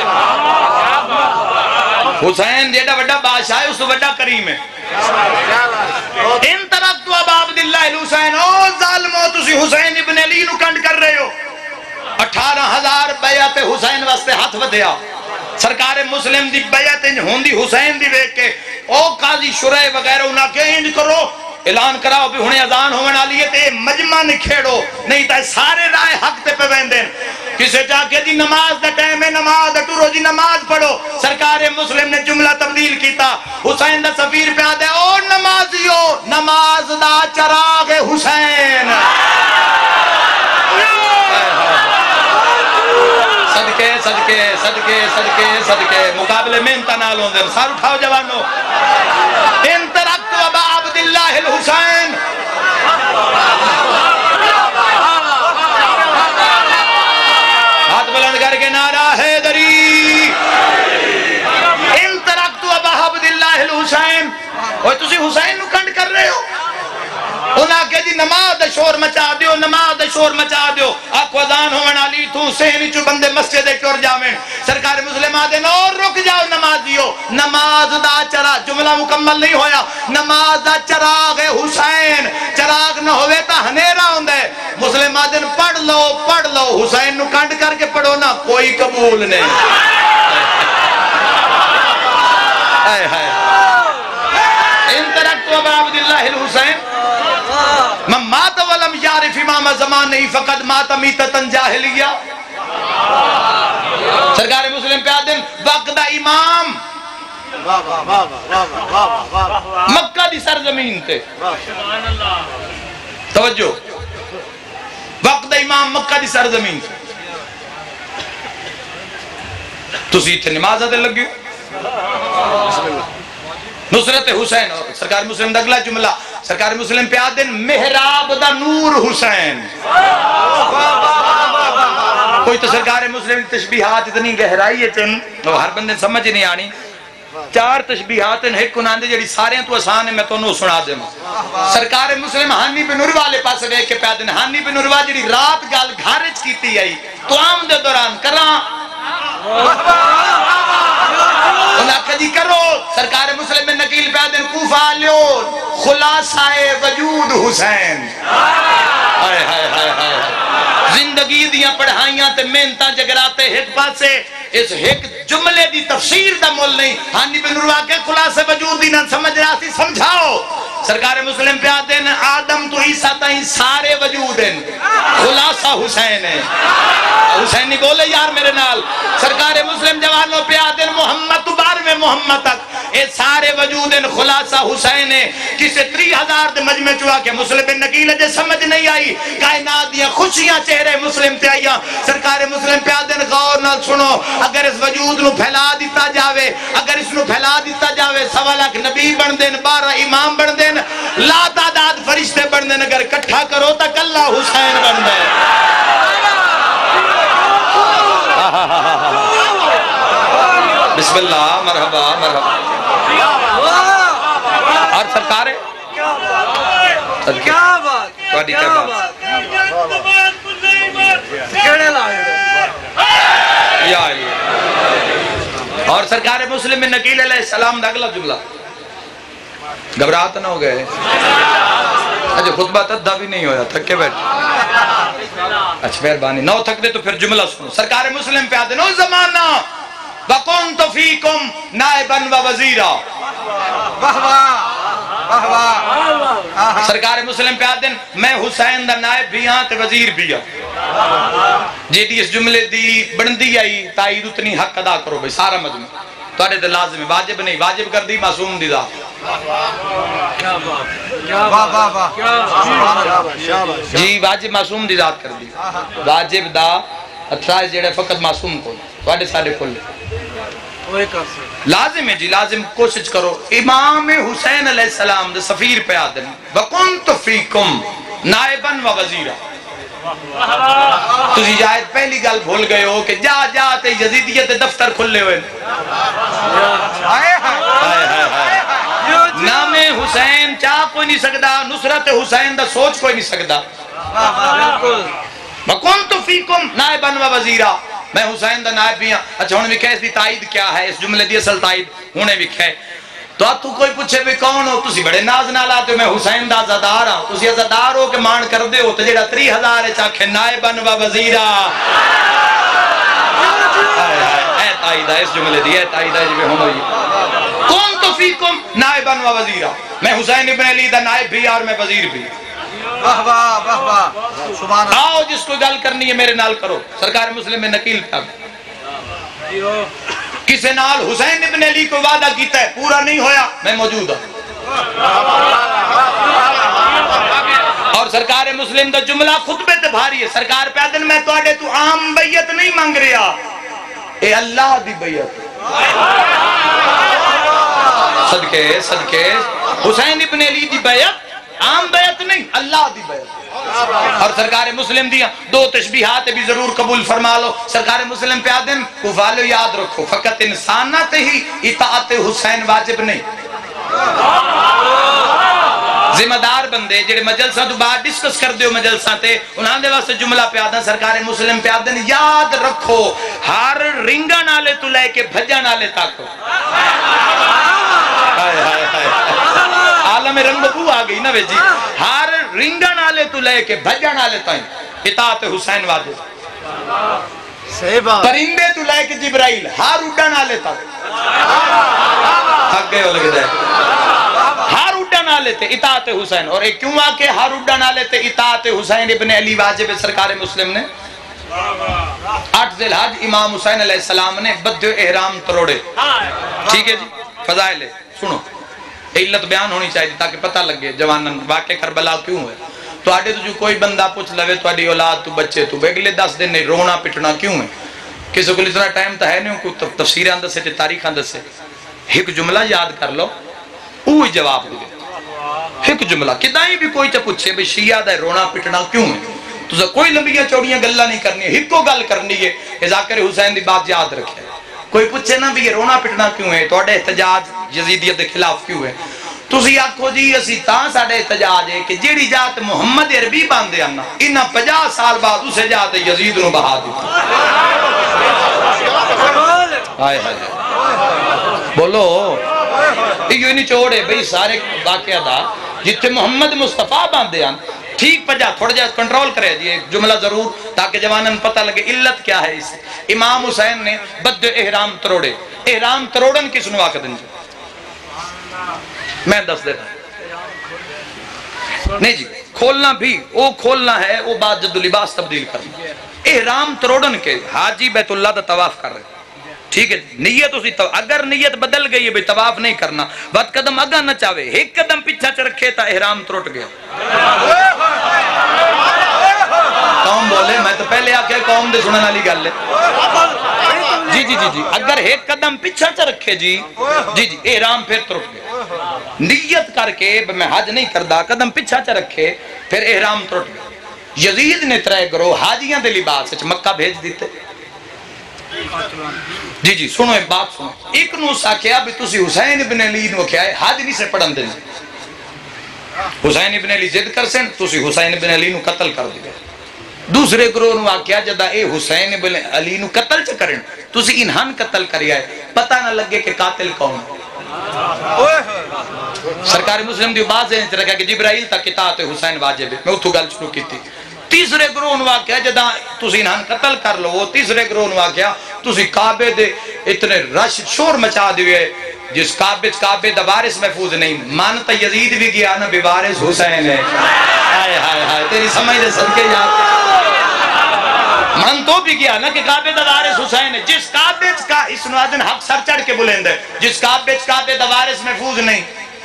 حسین جیڑا وڈا بادشاہ ہے اس تو وڈا کریم ہے ان ترکتو اب عبداللہ الحسین او ظالمو تسی حسین ابن علی نو کنڈ کر رہے ہو اٹھارہ ہزار بیعت حسین واسطے ہاتھ ودیا سرکار مسلم دی بیعت ہوندی حسین دی ویک کے او قاضی شرع وغیرہ انہاں کے انج کرو اعلان کراؤ بھی ہنے اذان ہونے والی ہے تے مجمع نکھیڑو نہیں تا سارے رائے حق تے پہ ویندن کسے چاہ کے جی نماز دا ٹائم ہے نماز دا ٹورو جی نماز پڑھو سرکار مسلم نے جملہ تبدیل کیتا حسین دا سفیر پہ آدھے او نمازیو نماز دا چراغ حسین صدقے صدقے صدقے صدقے صدقے مقابلے میں انتنال ہوں دے سار اٹھاؤ جوانو ان ترکتو اب عبداللہ الحسین ہاتھ بلند کر کے نعرہ حیدری ان ترکتو اب عبداللہ الحسین اور تسی حسین نو کنڈ کر رہے ہو انہاں کہ جی نماز دا شور مچا دیو نماز دا شور مچا دیو آکو اذان ہونا علی تو سینی چو بندے مسجد کیور جاویں سرکار مسلم آدھے نو رک جاؤ نمازیو نماز دا چراغ جملہ مکمل نہیں ہویا نماز دا چراغ حسین چراغ نہ ہوئے تا ہنیرہ ہوں دے مسلم آدھے پڑھ لو پڑھ لو حسین نو کنڈ کر کے پڑھو نا کوئی قبول نہیں اے ہائے ان ترکتو اب عبداللہ الحسین من مات ولم یعرف امام زمان نہیں فقد مات میتتن جاہلیہ سرکار مسلم پہ آدم وقت امام مکہ دی سرزمین تے توجہ وقت امام مکہ دی سرزمین تے تسی اتنے نماز دے لگے نصرت حسین سرکار مسلم دا اگلا جملہ سرکار مسلم پہ آدن محراب دا نور حسین کوئی تو سرکار مسلم تشبیحات اتنی گہرائی ہے تن ہر بندے سمجھ نہیں آنی چار تشبیحات ایک کناندے جڑی سارے تو آسان ہے میں تو نو سنا دے سرکار مسلم ہانی بن عروہ والے پاس دیکھ کے پیادن ہانی بن عروہ جڑی رات گال گھارج کیتی آئی تو عام دے دوران کران انہاں کجی کرو سرکار مسلم میں نقیل پیادن کوفہ لیو خلاصہ وجود حسین ہائے ہائے ہائے ہائے زندگی دیاں پڑھائیاں تے محنتاں جگراتے ایک پاسے اس ایک جملے دی تفسیر دا مول نہیں ہانی بن عروہ کے خلاصہ وجود دی نہ سمجھ رہا سی سمجھاؤ سرکار مسلم پہ آتے ہیں آدم تو عیسیٰ تائیں سارے وجود ہیں خلاصہ حسین ہے حسین نہیں بولے یار میرے نال سرکار مسلم جوانوں پہ آتے ہیں محمد تو بار میں محمد تک اے سارے وجود ہیں خلاصہ حسین ہے کسے تری ہزار دے مجمع چوا کے مسلم بن نقیل جے سمجھ نہیں آئی کائنات دیا خوشیاں چہرے مسلم تے آئیاں سرکار مسلم پہ آتے ہیں غور نہ سنو اگر اس وجود نو پھیلا دیتا جاوے اگر اس نو پھیلا دیتا جاوے سوا لاکھ نبی بن دین بارہ امام بن دین لا تعداد فرشتے بن دین اگر کٹھا کرو تک اللہ حسین بن دے بسم اللہ مرحبا مرحبا اور سرکار کیا بات کیا بات کیڑے لائے یا اور سرکار مسلم میں نقیل علیہ السلام دا اگلا جملہ گھبراہٹ نہ ہو گئے اچھا خطبہ تدہ بھی نہیں ہویا تھکے بیٹھ اچھا مہربانی نہ تھک دے تو پھر جملہ سنو سرکار مسلم پہ آتے نو زمانہ وَقُنْتُ فِيكُمْ نَائِبًا وَوَزِيرًا سرکار مسلم پہ آتے میں حسین دا نائب بھی ہاں تے وزیر بھی ہاں جی دی اس جملے دی بندی آئی تائید اتنی حق ادا کرو بھئی سارا مجمع تو آڑے دے لازم ہے واجب نہیں واجب کر دی معصوم دی ذات جی واجب معصوم دی ذات کر دی واجب دا اتھرائز جیڑے فقط معصوم کو تو آڑے سارے کھل لازم ہے جی لازم کوشش کرو امام حسین علیہ السلام دے سفیر پہ آتے ہیں وَقُنْتُ فِيكُمْ نَائِبًا وَوَزِيرًا تُسی جائد پہلی گل بھول گئے ہو کہ جا جاتے یزیدیت دفتر کھلے ہوئے نام حسین چاہ کوئی نہیں سکتا نصرت حسین دا سوچ کوئی نہیں سکتا وَقُنْتُ فِيكُمْ نَائِبًا وَوَزِيرًا میں حسین دا نائب بھی ہاں اچھا ہونے بھی کہہ اس دی تائید کیا ہے اس جملے دی اصل تائید ہونے بھی کہہ تو آپ تو کوئی پوچھے بھی کون ہو تسی بڑے ناز نہ لاتے ہو میں حسین دا عزادار ہاں تسی عزادار ہو کہ مان کر دے ہو تو جیڑا تری ہزار ہے چاکھے نائباً و وزیرہ اے تائید ہے اس جملے دی اے تائید ہے جب ہم ہوئی کون تو فیکم نائباً و وزیرہ میں حسین ابن علی دا نائب بھی اور میں وزیر بھی آؤ جس کو گل کرنی ہے میرے نال کرو سرکار مسلم میں نقیل پہ کسے نال حسین ابن علی کو وعدہ کیتا ہے پورا نہیں ہویا میں موجود ہوں اور سرکار مسلم دا جملہ خطبے تے بھاری ہے سرکار پہ آدن میں تو آڑے تو عام بیعت نہیں مانگ رہا اے اللہ دی بیعت صدقے صدقے حسین ابن علی دی بیعت عام بیعت نہیں اللہ دی بیعت اور سرکار مسلم دیا دو تشبیہات بھی ضرور قبول فرما لو سرکار مسلم پہ آدم کفالو یاد رکھو فقط انسانات ہی اطاعت حسین واجب نہیں ذمہ دار بندے جڑے مجلسہ تو بعد ڈسکس کر دیو مجلسہ تے انہاں دے واسطے جملہ پہ آدھا سرکار مسلم پہ آدھا یاد رکھو ہر رنگا نالے تو لے کے بھجا نالے تاکو ہائے ہائے ہائے عالم رنگ ببو آگئی نا جی ہر رنگا نالے تو لے کے بھجا نالے تائیں اطاعت حسین واجب پرندے تو لے کے جبرائیل ہر اڈا نالے تک تھک گئے ہو لگے دے ہر اڈا نالے تے اطاعت حسین اور ایک کیوں آکے ہر اڈا نالے تے اطاعت حسین ابن علی واجب سرکار مسلم نے آٹھ ذی الحج امام حسین علیہ السلام نے بدو احرام تروڑے ٹھیک ہے جی فضائل ہے سنو علت بیان ہونی چاہیے تاکہ پتہ لگے جوانن واقع کربلا کیوں ہے تو آڑے تو جو کوئی بندہ پوچھ لوے تو آڑی اولاد تو بچے تو بگلے دس دن نہیں رونا پٹنا کیوں ہے کسی کو اتنا ٹائم تا ہے نہیں کوئی تفسیر اندر سے تاریخ اندر سے ایک جملہ یاد کر لو اوہی جواب دے ایک جملہ کدائیں بھی کوئی چا پوچھے بھی شیعہ دا رونا پٹنا کیوں ہے تو کوئی لمبیاں چوڑیاں گلہ نہیں کرنی ہے ایک کو گل کرنی ہے ذاکر حسین دی بات یاد رکھے کوئی پوچھے نا بھی یہ رونا پٹنا کیوں ہے تو اڑے احتجاج یزیدیت کے خلاف کیوں ہے تو اسی آکھو جی اسی تاں ساڑے احتجاج ہے کہ جیڑی جات محمد عربی باندے آنا انہا پجاہ سال بعد اسے جات یزید نو بہا دیتا آئے آئے بولو یہ نہیں چھوڑے بھئی سارے واقعہ دا جتے محمد مصطفیٰ باندے آنا ٹھیک پجا تھوڑا جا کنٹرول کرے جی ایک جملہ ضرور تاکہ جوانن پتہ لگے علت کیا ہے اس امام حسین نے بد احرام تروڑے احرام تروڑن کس نو آکھ دن جو میں دس دیتا نہیں جی کھولنا بھی وہ کھولنا ہے، وہ بات جد لباس تبدیل کرنا، احرام تروڑن کے حاجی بیت اللہ دا طواف کر رہے، ٹھیک ہے نیت اسی تو اگر نیت بدل گئی ہے بھئی طواف نہیں کرنا، بات قدم آگا نہ چاہے ایک قدم پیچھا چ رکھے تا احرام تروٹ گیا۔ قوم بولے میں تو پہلے آکے قوم دے سنن والی گل ہے جی جی جی جی اگر ایک قدم پیچھا چ رکھے جی جی جی احرام پھر ترٹ گیا، نیت کر کے میں حج نہیں کردا قدم پیچھا چ رکھے پھر احرام ترٹ گیا۔ یزید نے ترے گروہ حاجیاں دے لباس وچ مکہ بھیج دیتے۔ جی جی سنو ایک بات سنو، ایک نو ساکیا بھی تسی حسین ابن علی نو کیا ہے حج نہیں سے پڑھن دیں، حسین ابن علی ضد کر سن تسی حسین ابن علی نو قتل کر دیئے۔ دوسرے گروہ نو آکیا جدا اے حسین ابن علی نو قتل چ کرن تسی انہان قتل کریا ہے، پتہ نہ لگے کہ قاتل کون ہے۔ سرکار مسلم دی باز ہے رکھا کہ جبرائیل تک اطاعت حسین واجب ہے، میں اتھو گل شروع کی تھی۔ تیسرے گروہ نو آکیا جدا تسی انہان قتل کر لو، تیسرے گروہ نو آکیا تسی کعبے دے اتنے رش شور مچا دیئے جس کعبے کعبے دا وارث محفوظ نہیں، مانتا یزید بھی گیا نا بے وارث حسین ہے، ہائے ہائے ہائے تیری سمجھ دے صدقے یاد من تو بھی گیا نا کہ کعبے دا وارث حسین ہے، جس کعبے کا اس نوازن حق سر چڑھ کے بلند ہے، جس کعبے کعبے دا وارث محفوظ نہیں،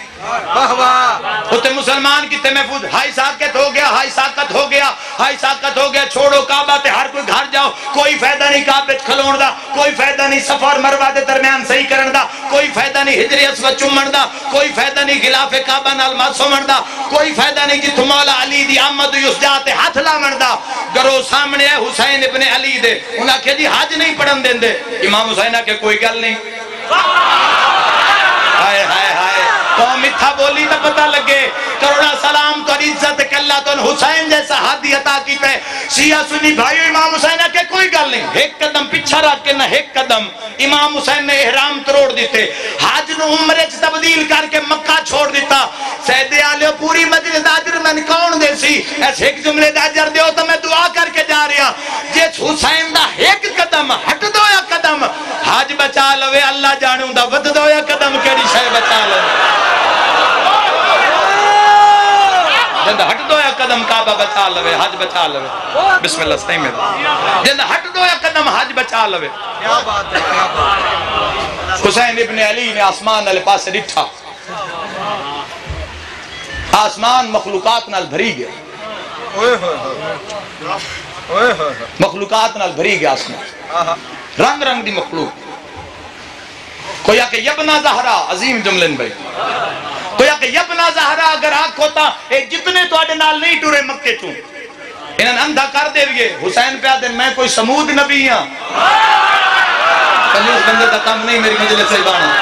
ہوتے مسلمان کتے محفوظ، ہائی ساکت ہو گیا ہائی ساکت ہو گیا ہائی ساکت ہو گیا، چھوڑو کعبہ تے ہر کوئی گھر جاؤ، کوئی فائدہ نہیں کعبے کھلون دا، کوئی فائدہ نہیں صفا اور مروہ دے درمیان صحیح کرن دا، کوئی فائدہ نہیں ہجر اسود چومن دا، کوئی فائدہ نہیں غلاف کعبہ نال معصومن دا، کوئی فائدہ نہیں جتھو مولا علی دی آمد یسجا تے ہاتھ لامن دا۔ گرو سامنے ہے حسین ابن علی دے، انہاں کہ جی حج نہیں پڑھن دین دے، امام حسین کہ کوئی گل نہیں، ہائے ہائے ہائے قوم اتھا بولی تا پتہ لگے کروڑا سلام تو عزت کہ اللہ تو حسین جیسا حادی عطا کی پہ شیعہ سنی بھائیو امام حسین کہ کوئی گل نہیں، ایک قدم پچھا رکھ کے نہ ایک قدم امام حسین نے احرام تروڑ دیتے، حج نو عمرے چ تبدیل کر کے مکہ چھوڑ دیتا۔ سید آلیو پوری مجلس اجر میں کون دے سی ایسے ایک جملے دا اجر دیو تو میں دعا کر کے جا رہا جس حسین دا ایک قدم ہٹ دو یا قدم حج بچا لوے اللہ جانوں دا ود دو یا قدم کیڑی شے بچا لو جند ہٹ دو یا قدم کعبہ بچا لوے حج بچا لوے بسم اللہ صحیح میں جند ہٹ دو یا قدم حج بچا لوے۔ حسین ابن علی نے آسمان علی پاس سے ڈٹھا، آسمان مخلوقات نال بھری گیا، مخلوقات نال بھری گیا آسمان، رنگ رنگ دی مخلوق، کوئی آکے یبنا زہرا عظیم جملن بھائی، کوئی آکے یبنا زہرا اگر آنکھ ہوتا اے جتنے تو آڈے نال نہیں ٹورے مکے چوں انہاں اندھا کر دے گئے حسین پہ آدھے میں کوئی سمود نبی ہاں، کنیوز بندے دا کام نہیں میری مجلس سے بانا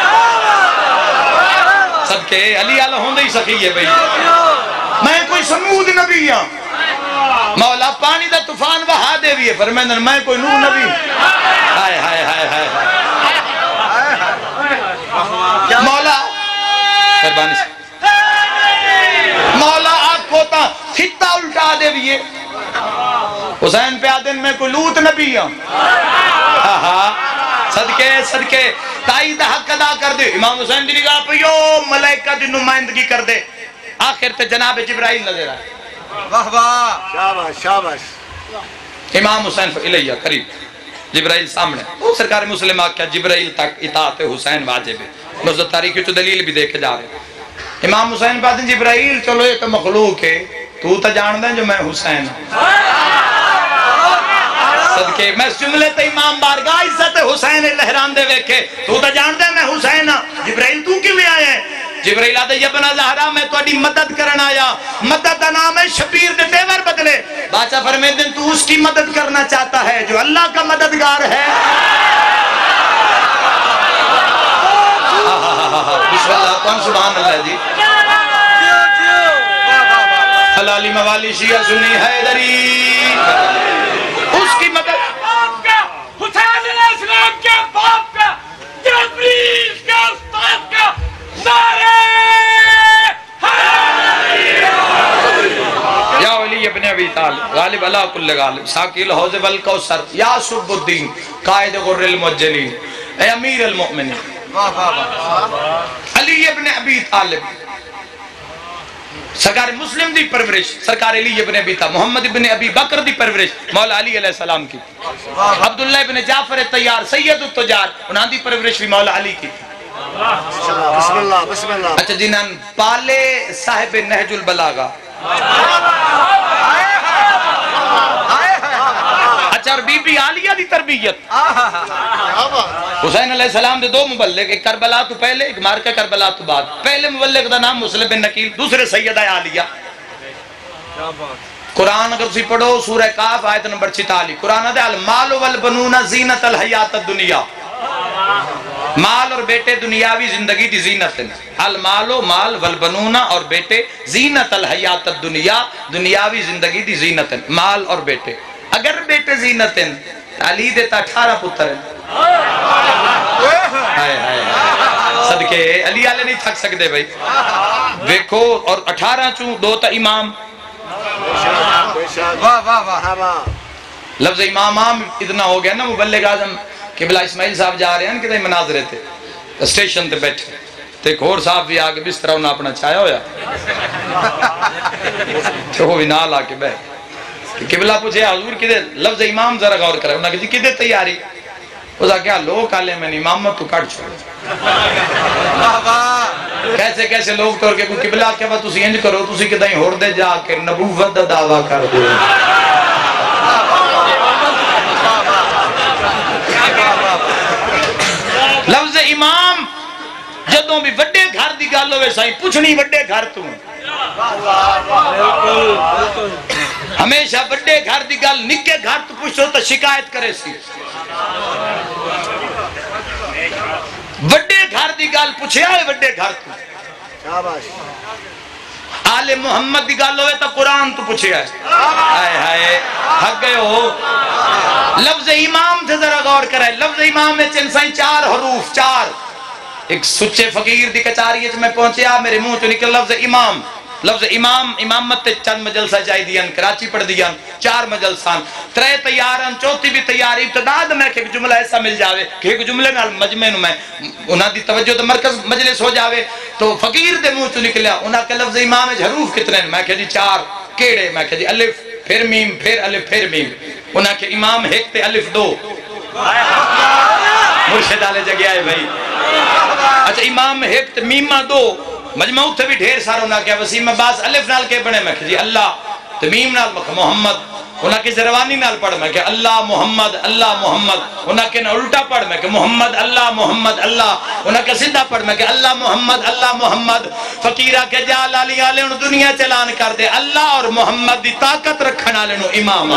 سب کے علی آلہ ہوندے ہی سخی ہے بھئی، میں کوئی سمود نبی ہاں، مولا پانی دا طوفان بہا دے بھی ہے فرمیندن میں کوئی نور نبی، ہائے ہائے ہائے ہائے مولا فربانی سے مولا آپ ہوتا خطہ الٹا دے بھی ہے، حسین پہ آدن میں کوئی لوت نبی ہوں، صدقے صدقے تائید حق ادا کر دے، امام حسین دی نگاہ پہ یو ملائکہ دی نمائندگی کر دے، آخر تے جناب جبرائیل نظر آئے، واہ واہ شاباش شاباش، امام حسین الیہ قریب جبرائیل سامنے، وہ سرکار مسلم آکیا جبرائیل تک اطاعت حسین واجب ہے، نظر تاریخی تو دلیل بھی دیکھے جا رہے ہیں۔ امام حسین پہ آدھیں جبرائیل چلو یہ تو مخلوق ہے، تو تا جان دیں جو میں حسین صدقے میں اس جملے تے امام بارگاہ عزت حسین لہران دے ویکھے تو تا جان دیں میں حسین جبرائیل تو کیوں آئے ہیں؟ جبرائیل آدھے یبنا زہرا میں تو اڈی مدد کرنا آیا، مدد دا نام ہے شبیر دے تیور بدلے، بادشاہ فرمائے دن تو اس کی مدد کرنا چاہتا ہے جو اللہ کا مددگار ہے، بسم اللہ کون سبحان اللہ جی، حلالی موالی شیعہ سنی حیدری، اس کی مدد حسین علیہ السلام کے باپ کا جبریل کا استاد کا نعرہ یا علی ابن ابی طالب غالب علا کل غالب ساکیل حوض والکوثر یا شب الدین قائد غر المجلین اے امیر المؤمنین علی ابن ابی طالب سرکار مسلم دی پرورش سرکار علی ابن ابی طالب محمد ابن ابی بکر دی پرورش مولا علی علیہ السلام کی، عبداللہ ابن جعفر تیار سید التجار انہاں دی پرورش بھی مولا علی کی. بسم اللہ بسم اللہ. اچھا جنہاں پالے صاحب نہج البلاغہ. اچھا اور بی بی عالیہ دی تربیت. حسین علیہ السلام دے دو مبلغ، ایک کربلا تو پہلے ایک مارکہ کربلا تو بعد. پہلے مبلغ دا نام مسلم بن نقیل، دوسرے سیدہ عالیہ. قرآن اگر تسی پڑھو سورہ کاف آیت نمبر چھتالیس، قرآن دے المال والبنون زینت الحیات الدنیا. مال اور بیٹے دنیاوی زندگی دی زینت ہیں. المال و مال والبنون اور بیٹے زینت الحیات الدنیا، دنیاوی زندگی دی زینت ہیں. مال اور بیٹے اگر بیٹے زینت ہیں، علی دیتا اٹھارہ پتر ہیں. ہائے ہائے صدقے علی آلے نہیں تھک سکتے بھائی. دیکھو اور اٹھارہ چوں دو تا امام. واہ واہ واہ. لفظ امام عام اتنا ہو گیا نا. مبلغ اعظم قبلہ اسماعیل صاحب جا رہے ہیں کہ مناظرے تھے اسٹیشن تے بیٹھے تے ایک اور صاحب بھی آگے بسترہ انہاں اپنا چھایا ہویا تے وہ بھی نال آ کے بیٹھ قبلہ پوچھے حضور کدے لفظ امام ذرا غور کرے. انہاں کہ جی کدے تیاری؟ اس کہا کیا لوگ کالے میں نہیں امامت تو کٹ چھوڑ. کیسے کیسے لوگ طور کے کوئی قبلہ کیا بات تسی انج کرو تسی کدائیں ہور دے جا کے نبوت دا دعویٰ کر دے. لفظ امام جدوں بھی وڈے گھر دی گل ہوئے سائیں پوچھنی وڈے گھر تو ہمیشہ وڈے گھر دی گل نکے گھر تو پوچھو تو شکایت کرے سی. وڈے گھر دی گل پوچھے آئے وڈے گھر تو. آل محمد دی گل ہوئے تو قرآن تو پوچھے آئے. آئے ہائے حق گئے ہو. لفظ امام تھے ذرا غور کرے. لفظ امام میں چنسائیں چار حروف چار. ایک سچے فقیر دی کچاری میں پہنچیا میرے منہ تو نکل لفظ امام. لفظ امام امامت تے چند مجلسہ جائی دیاں کراچی پڑھ دیاں چار مجلسان ترے تیاران چوتھی بھی تیاری ابتداد میں کہ ایک جملہ ایسا مل جاوے کہ ایک جملے میں مجمع میں انہاں دی توجہ تو مرکز مجلس ہو جاوے. تو فقیر دے منہ تو نکلیا انہاں کے لفظ امام حروف کتنے ہیں؟ میں کہ جی چار. کیڑے؟ میں کہ جی الف پھر میم پھر الف پھر میم. انہاں کے امام ایک تے الف دو. مرشد آلے جگہ آئے بھائی. اچھا امام ایک تے میمہ دو. مجمع اتھے بھی ڈھیر سارا انہاں کیا وسیم عباس الف نال کے بنے. میں کہ جی اللہ تمیم نال مکھ محمد. انہاں کے زروانی نال پڑھ میں کہ اللہ محمد اللہ محمد. انہاں کے نہ الٹا پڑھ میں کہ محمد اللہ محمد اللہ. انہاں کے سدھا پڑھ میں کہ اللہ محمد اللہ محمد. فقیرہ کے جال علی آلے انہوں دنیا چلان کر دے. اللہ اور محمد دی طاقت رکھنا لینو امام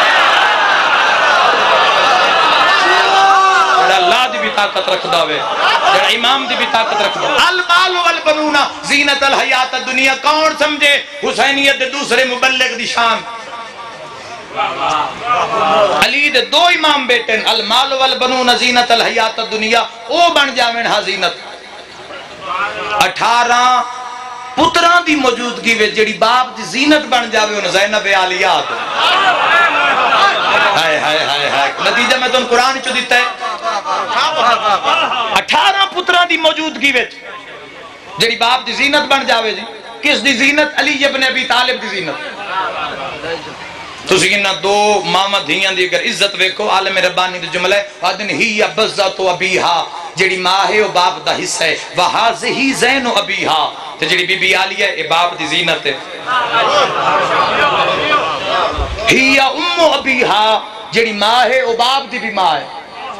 اللہ دی بھی طاقت رکھ داوے جڑا امام دی بھی طاقت رکھ داوے. المال والبنون زینت الحیات الدنیا. کون سمجھے حسینیت دے دوسرے مبلغ دی شان. علی دے دو امام بیٹے المال والبنون زینت الحیات الدنیا او بن جاویں ہا زینت. اٹھارہ پتران دی موجودگی وچ جڑی باپ دی زینت بن جاوے انہاں زینب عالیات. ہائے ہائے ہائے ہائے نتیجہ میں تم قرآن چو دیتا ہے. اٹھارہ پتران دی موجودگی وچ جڑی باپ دی زینت بن جاوے جی. کس دی زینت؟ علی ابن ابی طالب دی زینت. تسی انہاں دو ماما دھیاں دی اگر عزت ویکھو عالم ربانی دی جملہ ہے وَادن ہی بزت و ابیہا جڑی ماں ہے وہ باپ دا حصہ ہے. وَحَازِهِ زَيْنُ أَبِيهَا تے جڑی بی بی عالیہ ہے باپ دی زینت ہے. ہی ام ابیہا جڑی ماں ہے وہ باپ دی بھی ماں ہے.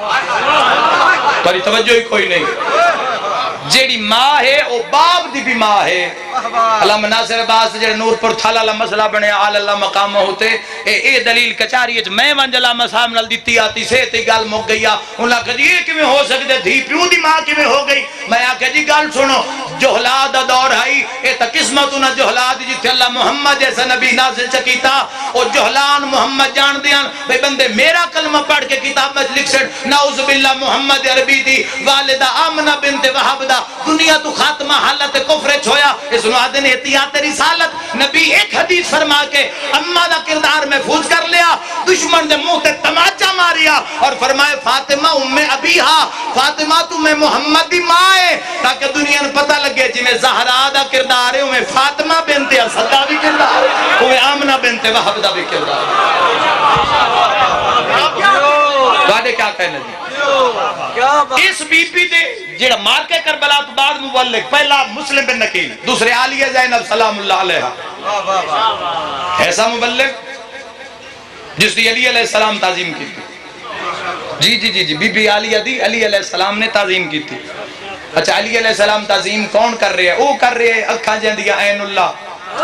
تاری توجہ ہی کوئی نہیں. جیڑی ماں ہے وہ باپ دی بھی ماں ہے. علامہ ناصر عباس جڑے نور پر تھالا اللہ مسئلہ بنے آل اللہ مقامہ ہوتے اے اے دلیل کچاری ہے میں وانج علامہ صاحب نال دیتی آتی سے تے گال مک گیا. انہاں کہا جی یہ کیویں ہو سکتے تھی پیوں دی ماں کیویں ہو گئی. میں آکھا جی گال سنو جہلا دا دور آئی اے تا قسمت انہاں جہلا دی جتھے اللہ محمد جیسا نبی نازل چکیتا اور جہلان محمد جان دیاں بھئی بندے میرا کلمہ پڑھ کے کتاب میں لکھ سڑ نعوذ باللہ محمد عربی دی والدہ آمنہ بنت وحب دا دنیا تو خاتمہ حالت کفر چھویا اس نوادن احتیاط رسالت نبی ایک حدیث فرما کے اممہ دا کردار محفوظ کر لیا دشمن دے منہ تے تماچا ماریا اور فرمائے فاطمہ ام ابیہا فاطمہ تمہیں محمد دی ماں ہے تاکہ دنیا نے پتہ لگے جی میں زہرا دا کردار ہے انہیں فاطمہ بنت اسد دا بھی کردار ہے انہیں آمنہ بنت وحب دا بھی کردار ہے گاڑے کیا کہنے دی اس بی پی دے جیڑا مار کے کربلا تو بعد مبلغ پہلا مسلم بن نکیل دوسرے عالیہ زینب سلام اللہ علیہ ایسا مبلغ جس دی علی علیہ السلام تعظیم کی تھی جی جی جی جی بی بی عالیہ دی علی علیہ السلام نے تعظیم کی تھی اچھا علی علیہ السلام تعظیم کون کر رہے ہیں وہ کر رہے ہیں اکھاں جاندیا عین اللہ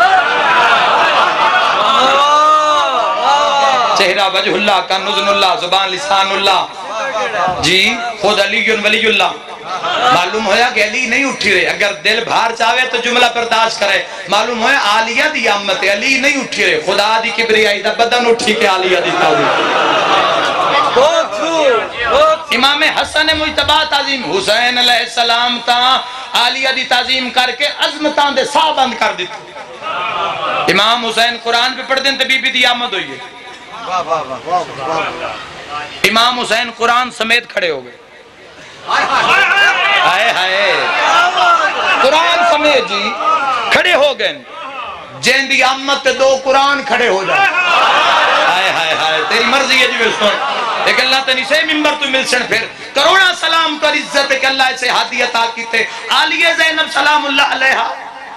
چہرہ وجہ اللہ کا نزن اللہ زبان لسان اللہ جی خود علی ولی اللہ معلوم ہویا کہ علی نہیں اٹھی رہے اگر دل بھار چاہے تو جملہ پرداشت کرے معلوم ہویا عالیہ دی امت علی نہیں اٹھی رہے خدا دی کبریائی دا بدن اٹھی کے عالیہ دی تعظیم امام حسن مجتبہ تعظیم حسین علیہ السلام تا عالیہ دی تعظیم کر کے عظمتان دے سا بند کر دیتے امام حسین قرآن پہ پڑھ دیں تو بی بی دی آمد ہوئی ہے امام حسین قرآن سمیت کھڑے ہو گئے آئے آئے قرآن سمیت جی کھڑے ہو گئے جن دی آمد تے دو قرآن کھڑے ہو جائے آئے آئے آئے تیری مرضی ہے جی میں سن ایک اللہ تنی سے ممبر تو ملسن پھر کروڑا سلام تو عزت کہ اللہ اسے حادی عطا کیتے عالیہ زینب سلام اللہ علیہا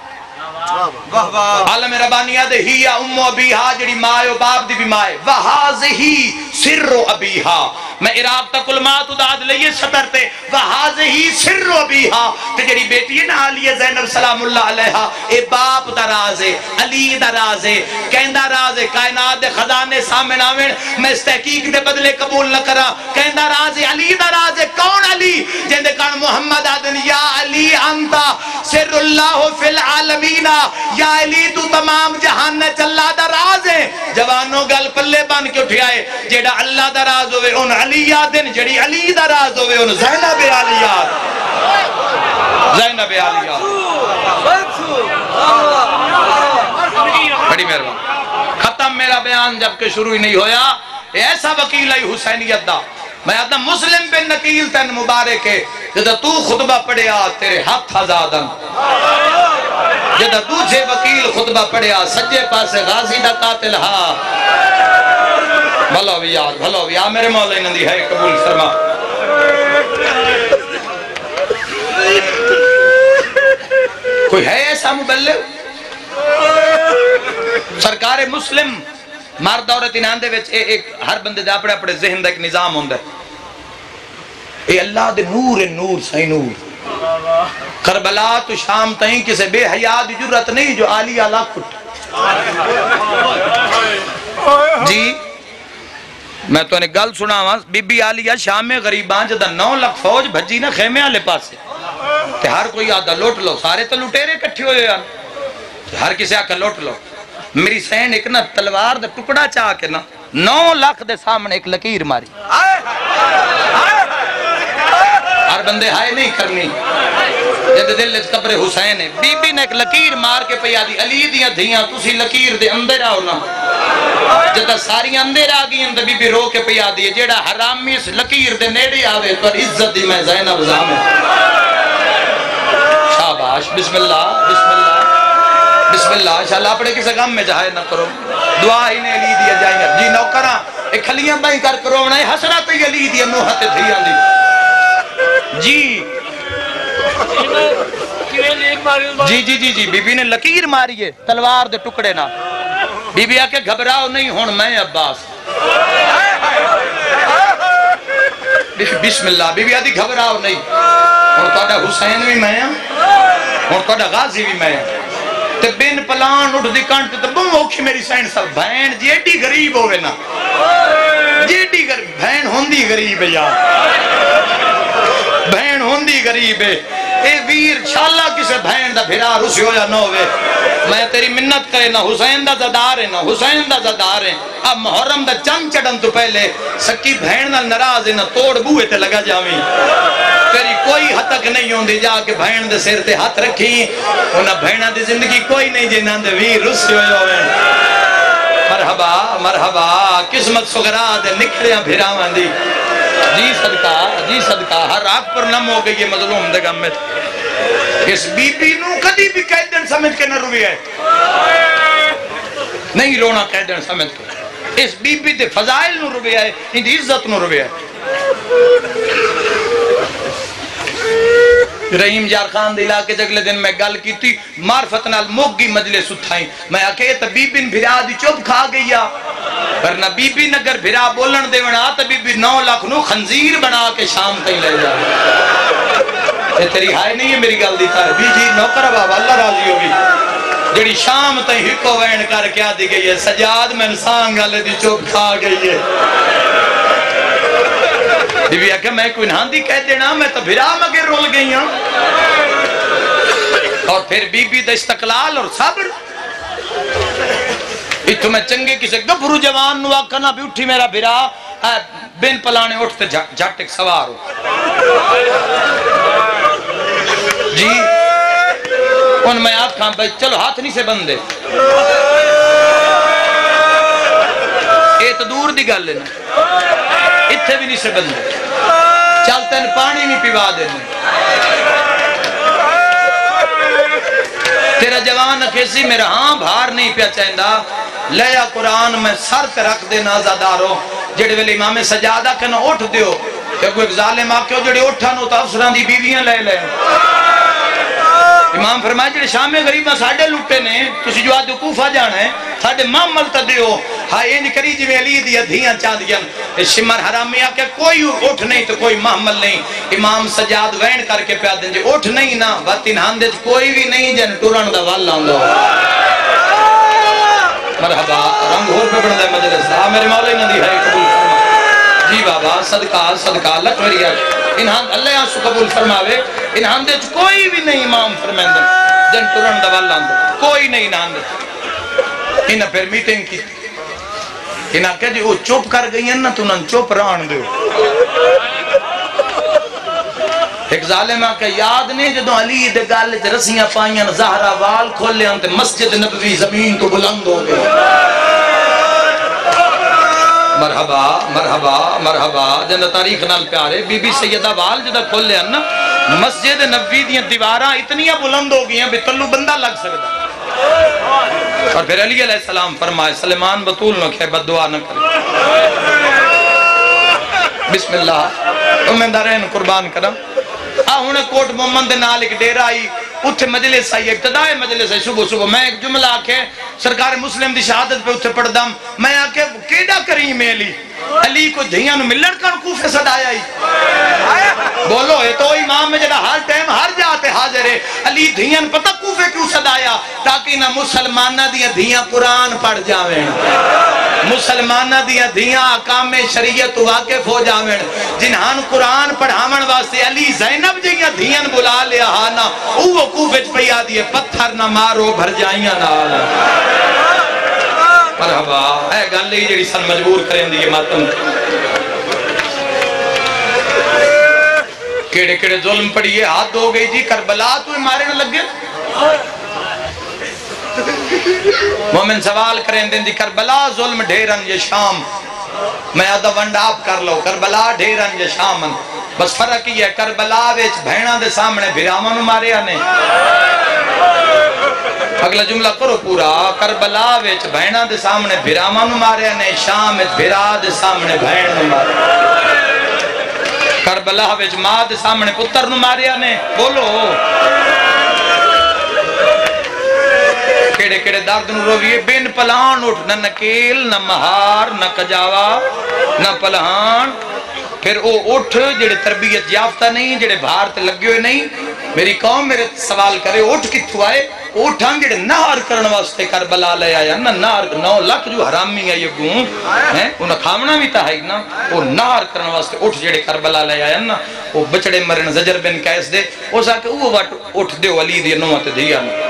عالم ربانیہ دے ہی یا ام ابیہا جڑی مائے و باپ دی بھی مائے وحازہی سر ابیہا میں عراق تک علماء تو داد لئیے سطر تے وحازہی سر ابیہا تے جڑی بیٹی ہے نا عالیہ زینب سلام اللہ علیہا اے باپ دا رازے علی دا رازے کہندہ رازے کائنات دے خزانے سامن آمین میں اس تحقیق دے بدلے قبول نہ کرا کہندہ رازے علی دا رازے کون علی جن دے کان محمد آدن یا علی انتا سر اللہ فی العالمین یا علی تو تمام جہان نے چلا دا راز ہے جوانوں گل پلے بان کے اٹھ آئے جیڑا اللہ دا راز ہوئے ان علی آدن جڑی علی دا راز ہوئے ان زینب علیات زینب علیات بڑی مہربان ختم میرا بیان جب کہ شروع ہی نہیں ہویا ایسا وکیل ہے حسینیت دا میں آدھا مسلم بن نکیل تن مبارک ہے جدہ تو خطبہ پڑھیا تیرے ہاتھ ہزادن جدہ دوجھے وکیل خطبہ پڑھیا سجے پاسے غازی دا قاتل ہاں بھلو بھی یاد بھلو بھی یاد میرے مولا نندی ہے قبول فرما کوئی ہے ایسا مبلغ سرکار مسلم مرد عورت انہاں دے وچ ایک ہر بندے دا اپنے اپنے ذہن دا ایک نظام ہوندا ہے اے اللہ دے نور نور سہی نور کربلا تو شام تائیں کسے بے حیاء دی جرت نہیں جو عالی آلہ کھٹ جی میں تو انہیں گل سنا ہوں بی بی عالیہ شام میں غریبان جدہ نو لکھ فوج بھجی نا خیمے آلے پاسے کہ ہر کوئی آدھا لوٹ لو سارے تو لوٹے کٹھے ہوئے یار ہر کسے آکا لوٹ لو میری سین ایک نا تلوار دے ٹکڑا چاہ کے نا نو لاکھ دے سامنے ایک لکیر ماری ہر بندے ہائے نہیں کرنی جد دل اس قبر حسین ہے بی بی نے ایک لکیر مار کے پیا دی علی دیاں دھیاں تسی لکیر دے اندر آؤ نا جدہ ساری اندر آگئی اندر بی بی رو کے پیا دی جیڑا حرامی اس لکیر دے نیڑے آوے تو عزت دی میں زینب زامن شاباش بسم اللہ بسم اللہ بسم اللہ انشاءاللہ اپنے کسے غم میں جہائے نہ کرو دعا ہی نے علی دیا جائیں گے جی نوکرہ ایک کھلیاں بائی کر کرو انہیں حسرات ہی علی دیا نوحت دھیاں دی جی جی جی جی جی بی بی نے لکیر ماری ہے تلوار دے ٹکڑے نا بی بی آکے گھبراؤ نہیں ہون میں عباس بسم اللہ بی بی آدھی گھبراؤ نہیں ہون توڑا حسین بھی میں ہون توڑا غازی بھی میں تے بین پلان اٹھ دی کانٹ تے بم اوکھی میری سائن سب بہن جی ایڈی غریب ہوئے نا جی ایڈی غریب بہن ہوندی غریب ہے یار بہن ہوندی غریب ہے اے ویر چھالا کسے بہن دا بھیرا رسی ہو یا نو ہوئے میں تیری منت کرے نہ حسین دا زدار ہے نہ حسین دا زدار ہے اب محرم دا چند چڑھن تو پہلے سکی بھین نال ناراض ہے نہ توڑ بوئے تے لگا جاویں تیری کوئی حتک نہیں ہوندی جا کے بھین دے سر تے ہاتھ رکھی انہاں بھینہ دی زندگی کوئی نہیں جنہاں دے ویر رسے ہوئے ہوئے مرحبا مرحبا قسمت سغرا دے نکھڑیاں بھراواں دی جی صدقہ جی صدقہ ہر آگ پر نم ہو گئی یہ مظلوم دے غم میں اس بی بی نو کدی بھی قیدن سمجھ کے نہ روی ہے نہیں رونا قیدن سمجھ کے اس بی بی دے فضائل نو روی ہے ان دی عزت نو روی ہے رحیم جار خان دے علاقے جگلے دن میں گل کی تھی معرفت نال موگی مجلس اٹھائیں میں آکے تا بی بی بھرا دی چوب کھا گیا ورنہ بی بی نگر بھرا بولن دے ونا تا بی بی نو لاکھ نو خنزیر بنا کے شام تھی لے جا یہ تیری ہائے نہیں ہے میری گل دیتا ہے بی جی نوکر بابا اللہ راضی ہوگی جڑی شام تھی ہکو وین کر کیا دی گئی ہے سجاد میں انسان گالے دی چوب کھا گئی ہے بی بی آکے میں کوئی نہاں دی کہہ دینا میں تو بھرا مگے رول گئی ہوں اور پھر بی بی دا استقلال اور صبر اتو میں چنگے کسے گبھرو جوان نو آکھنا بھی اٹھی میرا بھرا بین پلانے اٹھتے جھٹ ایک سوار ہو جی ان میں آپ کھاں بھائی چلو ہاتھ نہیں سے بندے اے تو دور دی گل لینا اتھے بھی نہیں سے بندے چلتے ہیں پانی نہیں پیوا دینے تیرا جوان اکھیسی میرا ہاں بھار نہیں پیا چاہندہ لیا قرآن میں سر تے رکھ دینا زدارو جڑے ویلے امام سجادہ کہنا اٹھ دیو کہ کوئی ایک ظالم آکے ہو جڑے اٹھا نو تا افسران دی بیویاں لے لے امام فرمائے جڑے شام میں غریبہ ساڑھے لٹے نے تسی جو آدھو کوفہ جانا ہے ساڑھے معمل تا دیو ہاں انج کری جی میں علی دیا دھیاں چاہ دیا شمر حرامی آکے کوئی اٹھ نہیں تو کوئی محمل نہیں امام سجاد وین کر کے پیاد دیں جی اٹھ نہیں نا وطن ہاندے کوئی بھی نہیں جن ٹورن دا والا ہوں مرحبا رنگ ہور پہ بڑھتا ہے مجلس ہاں میرے مولا انہاں دی ہے قبول فرما جی بابا صدقہ صدقہ لکھ میری انہاں اللہ آنسو قبول فرماوے انہاں دے کوئی بھی نہیں امام فرمیندن جن ٹورن دا والا ہوں کوئی نہیں انہاں دے انہاں پھر میٹنگ کی انہاں کہہ جی وہ چوپ کر گئی ہیں نا تو انہاں چوپ ران دیو ایک ظالمہ کہ یاد نہیں جدو علی دے گالے تے رسیاں پائیاں زہرہ وال کھولے ہوں تے مسجد نبوی زمین تو بلند ہو گئے مرحبا مرحبا مرحبا جنہ تاریخ نال پیارے بی بی سیدہ وال جدہ کھولے ہیں نا مسجد نبوی دیاں دیواراں اتنیاں بلند ہو گئی ہیں بھی تلو بندہ لگ سکتا اور پھر علی علیہ السلام فرمائے سلیمان بطول نہ کہے بد دعا نہ کرے بسم اللہ امیندارین قربان کرم آہونے کوٹ محمد دے نال ایک ڈیرہ آئی اتھے مجلس آئی ابتدائی مجلس آئی صبح صبح میں ایک جملہ آکے سرکار مسلم دی شہادت پہ اتھے پڑھ دم میں آکے کیڑا کریم ہے علی علی کو دھیاں نو ملڑ کر کوفے صدایا ہی بولو ہے تو امام میں جڑا ہر ٹائم ہر جاتے حاضر ہے علی دھیاں پتہ کوفے کیوں صدایا تاکہ نہ مسلمانہ دیا دھیاں قرآن پڑھ جاویں مسلمانہ دیا دھیاں احکام شریعت واقف ہو جاویں جنہاں قرآن پڑھاون واسطے علی زینب جیاں دھیاں بلا لیا ہانا اوہ کوفے پیا دیے پتھر نہ مارو بھر جائیاں نال مرحبا اے گل ہی جڑی سن مجبور کریں دی ماتم کیڑے کیڑے ظلم پڑیے ہاتھ ہو گئی جی کربلا تو مارے نہ لگے مومن سوال کریں دیں جی کربلا ظلم ڈھیرن یہ شام میں آدھا ونڈ آپ کر لو کربلا ڈھیرن یہ شامن بس فرق ہی ہے کربلا ویچ بھینا دے سامنے بھیرامن مارے آنے اگلا جملہ کرو پورا کربلا ویچ بھینا دے سامنے بھیرامن مارے آنے شام ویچ بھیرا دے سامنے بھین مارے کربلا ویچ ماں دے سامنے پتر مارے آنے بولو کیڑے کیڑے درد نو رویے بین پلان اٹھ نہ نکیل نہ مہار نہ کجاوا نہ پلان پھر او اٹھ جڑے تربیت یافتہ نہیں جڑے بھار تے لگے ہوئے نہیں میری قوم میرے سوال کرے اٹھ کتھو آئے اٹھاں جڑے نہار کرن واسطے کربلا لے آیا نا نہار نو لکھ جو حرامی ہے یہ گون ہیں انہاں کھامنا بھی تا ہے نا وہ نہار کرن واسطے اٹھ جڑے کربلا لے آیا نا وہ بچڑے مرن زجر بن قیس دے او سا کہ وہ اٹھ دے علی دی نوات دیا نا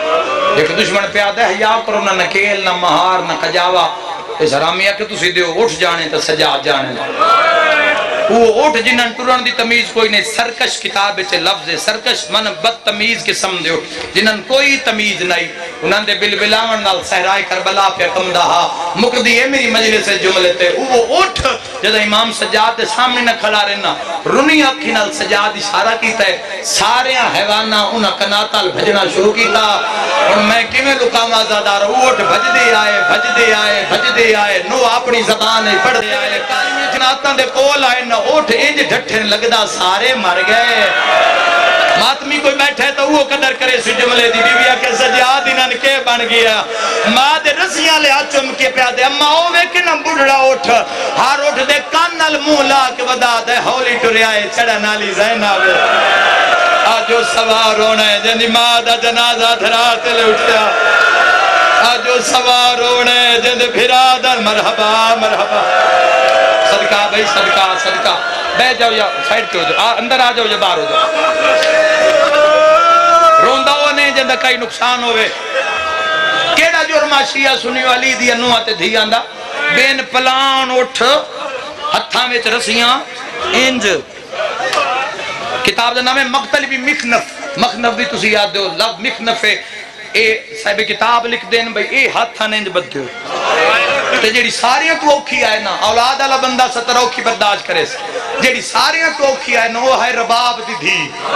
ایک دشمن پیادہ ہے یا کرو نہ نکیل نہ مہار نہ کجاوا اس حرامیہ کہ تسی دیو اٹھ جانے تا سجاد جانے وہ اٹھ جنہاں ٹرن دی تمیز کوئی نہیں سرکش کتاب چے لفظ سرکش من بدتمیز کے سمجھے اٹھ جنہاں کوئی تمیز نہیں انہاں دے بلبلاون نال صحرائے کربلا پہ کم دہا مقدی ہے میری مجلس جملے تے وہ اٹھ جدہ امام سجاد دے سامنے نہ کھڑا رہنا رنی اکھی نال سجاد اشارہ کیتا ہے سارے حیوانہ انہاں کناتال بھجنا شروع کیتا اور میں کیویں لکام آزادار اٹھ بھج دے آئے بھج دے آئے بھج دے آئے نو اپنی زبان ہے پڑھ دے آئے کالیمی جناتاں دے کول آئے نہ اٹھ انج ڈھٹھن لگدا سارے مر گئے ماتمی کوئی بیٹھے تو وہ قدر کرے سی جملے دی بی بیا کہ سجاد انہاں کے بن گیا ماں دے رسیاں لے ہاتھ چم کے پیا دے اما ہوئے کہ نہ بڑھڑا اٹھ ہار اٹھ دے کان نال منہ لا کے ودا دے ہولی ٹرے آئے چڑھا نالی زینب آجو سوار ہونا ہے جنی ماں دا جنازہ دھرا تلے اٹھیا آجو سوار ہونا ہے جن پھرا در مرحبا مرحبا صدقہ بھائی صدقہ صدقہ بیٹھ جاؤ یا سائڈ کے ہو جاؤ اندر آ جاؤ یا باہر ہو جاؤ روندہ ہونے جندہ کئی نقصان ہوئے کیڑا جرمہ شیعہ سنی والی دی انوہ تے دھی آندہ بین پلان اٹھ ہتھاں وچ رسیاں انج کتاب دا نام ہے مقتل بھی مخنف مخنف بھی تسی یاد دو لفظ مخنف ہے اے صاحب کتاب لکھ دین بھئی اے ہاتھاں نے انج بد دیو تے جیڑی ساریاں تو اوکھی آئے نا اولاد اللہ بندہ ستر اوکھی برداشت کرے جیڑی ساریاں تو اوکھی آئے نا وہ ہے رباب دی دھی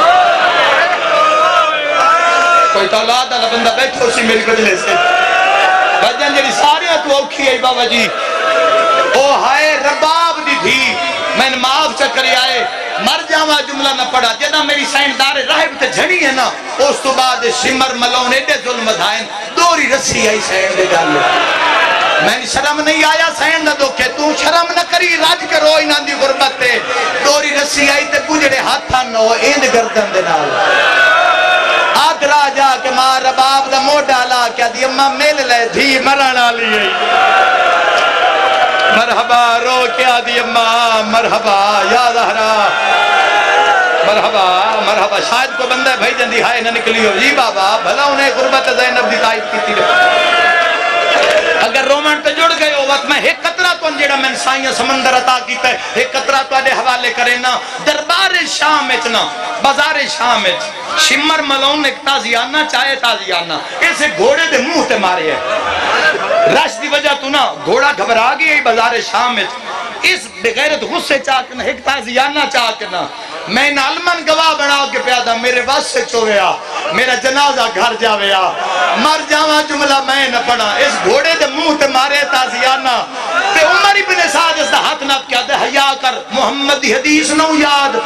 کوئی تو اولاد اللہ بندہ بیٹھو سی میری کجلے سے وجن جیڑی ساریاں تو اوکھی آئے بابا جی وہ ہے رباب دی دھی میں نے معاف چکری آئے مر جاوا جملہ نہ پڑا جدہ میری سائندار راہب تے جھڑی ہے نا اس تو بعد شمر ملون ایڈے ظلم دھائیں دوری رسی آئی سائن دے جالے میں نے شرم نہیں آیا سائن نہ دکھے تو شرم نہ کری راج کے روئی نہ دی غربت تے دوری رسی آئی تے پوجڑے ہاتھاں نو ایند گردن دے نال آدھ راجا کہ ماں رباب دا موڈا لا کیا دی اممہ مل لے دھی مرانا لیے مرحبا رو کیا دی اممہ مرحبا یا زہرا مرحبا مرحبا شاید کو بندہ بھائی جندی ہائے نہ نکلی ہو جی بابا بھلا انہیں غربت زینب دی تائید کی تھی اگر رومن تے جڑ گئے ہو وقت میں ایک قطرہ تو انجیڑا میں سائیاں سمندر عطا کیتا ہے ایک قطرہ تو آدھے حوالے کرے نا دربار شام اچنا بازار شام اچ شمر ملون ایک تازیانہ چاہے تازیانہ ایسے گھوڑے دے منہ تے مارے ہے رش دی وجہ تو نا گھوڑا گھبرا گئی ہے بازار شام اچ اس بغیرت غصے چاکنا ایک تازیانہ چاکنا میں نالمن گواہ بناؤ کے پیادہ میرے بس سے چویا میرا جنازہ گھر جاویا مر جاوہ جملہ میں نہ پڑا اس گھوڑے دے منہ تے مارے تازیانہ تے عمر ابن سعد اس دا ہاتھ نہ کیا دے حیاء کر محمد دی حدیث نو یاد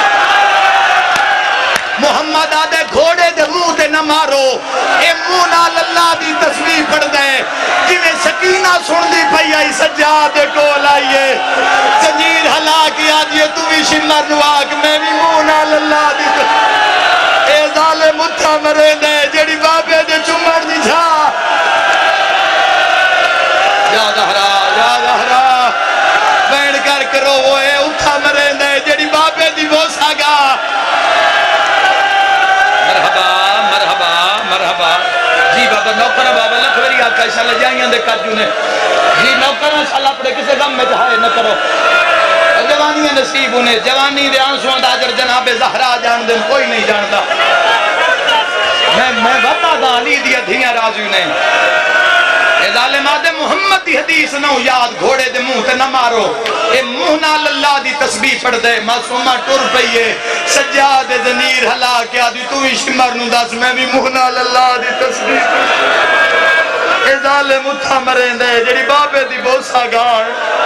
محمد آدھے گھوڑے دے منہ تے نہ مارو اے منہ نال اللہ دی تصویر پڑھ دے جنہیں سکینہ سن دی پئی آئی سجاد کو لائیے زنجیر ہلا کی آجیے تو بھی شمر نواک میں بھی منہ نال اللہ دی تصویر اے ظالم اتھا مرے دے جڑی بابے دے چمڑ دی جھا یا زہرا یا زہرا بین کر کرو وہ اے اتھا مرے دے جڑی بابے دی وہ ساگا مرحبا مرحبا مرحبا جی بابا نوکرہ بابا لکھوری آقا انشاءاللہ جائیں دے کر جونے جی نوکرہ انشاءاللہ اپنے کسے غم میں جہائے نہ کرو جوانی نصیب انہیں جوانی دے آنسوان داجر جناب زہرا جان دیں کوئی نہیں جانتا میں میں بتا دا علی دیا دھیاں رازو نہیں اے ظالم آدھے محمد دی حدیث نو یاد گھوڑے دے منہ تے نہ مارو اے منہ نال اللہ دی تسبیح پڑھ دے معصومہ ٹر پئیے سجاد زنیر ہلا کیا دی تو ہی شمر نو دس میں بھی منہ نال اللہ دی تسبیح اے ظالم اتھا مرین دے جڑی بابے دی بوسا گاڑ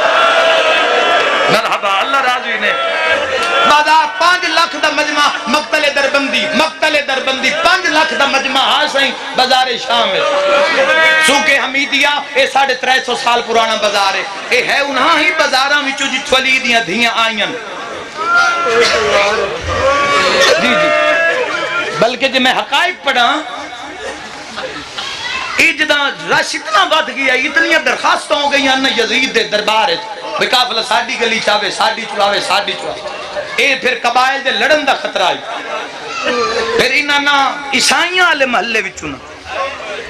مرحبا اللہ راضی نے بازار پانچ لاکھ دا مجمع مقتل دربندی مقتل دربندی پانچ لاکھ دا مجمع ہاں سائیں بازار شام ہے سوکے حمیدیہ اے ساڑھے ترہ سو سال پرانا بازار ہے اے ہے انہاں ہی بازاراں وچو جی تولیدیاں دھیاں آئیں جی جی بلکہ جی میں حقائق پڑھا اجدہ رش اتنا بات گیا اتنی درخواست ہو گئی انہ یزید دے دربار ہے بھئی کافلہ ساڑھی گلی چاہوے ساڑھی چلاوے ساڑھی چلاوے اے پھر قبائل دے لڑن دا خطرہ آئی پھر انہاں نا عیسائیاں آلے محلے وچونا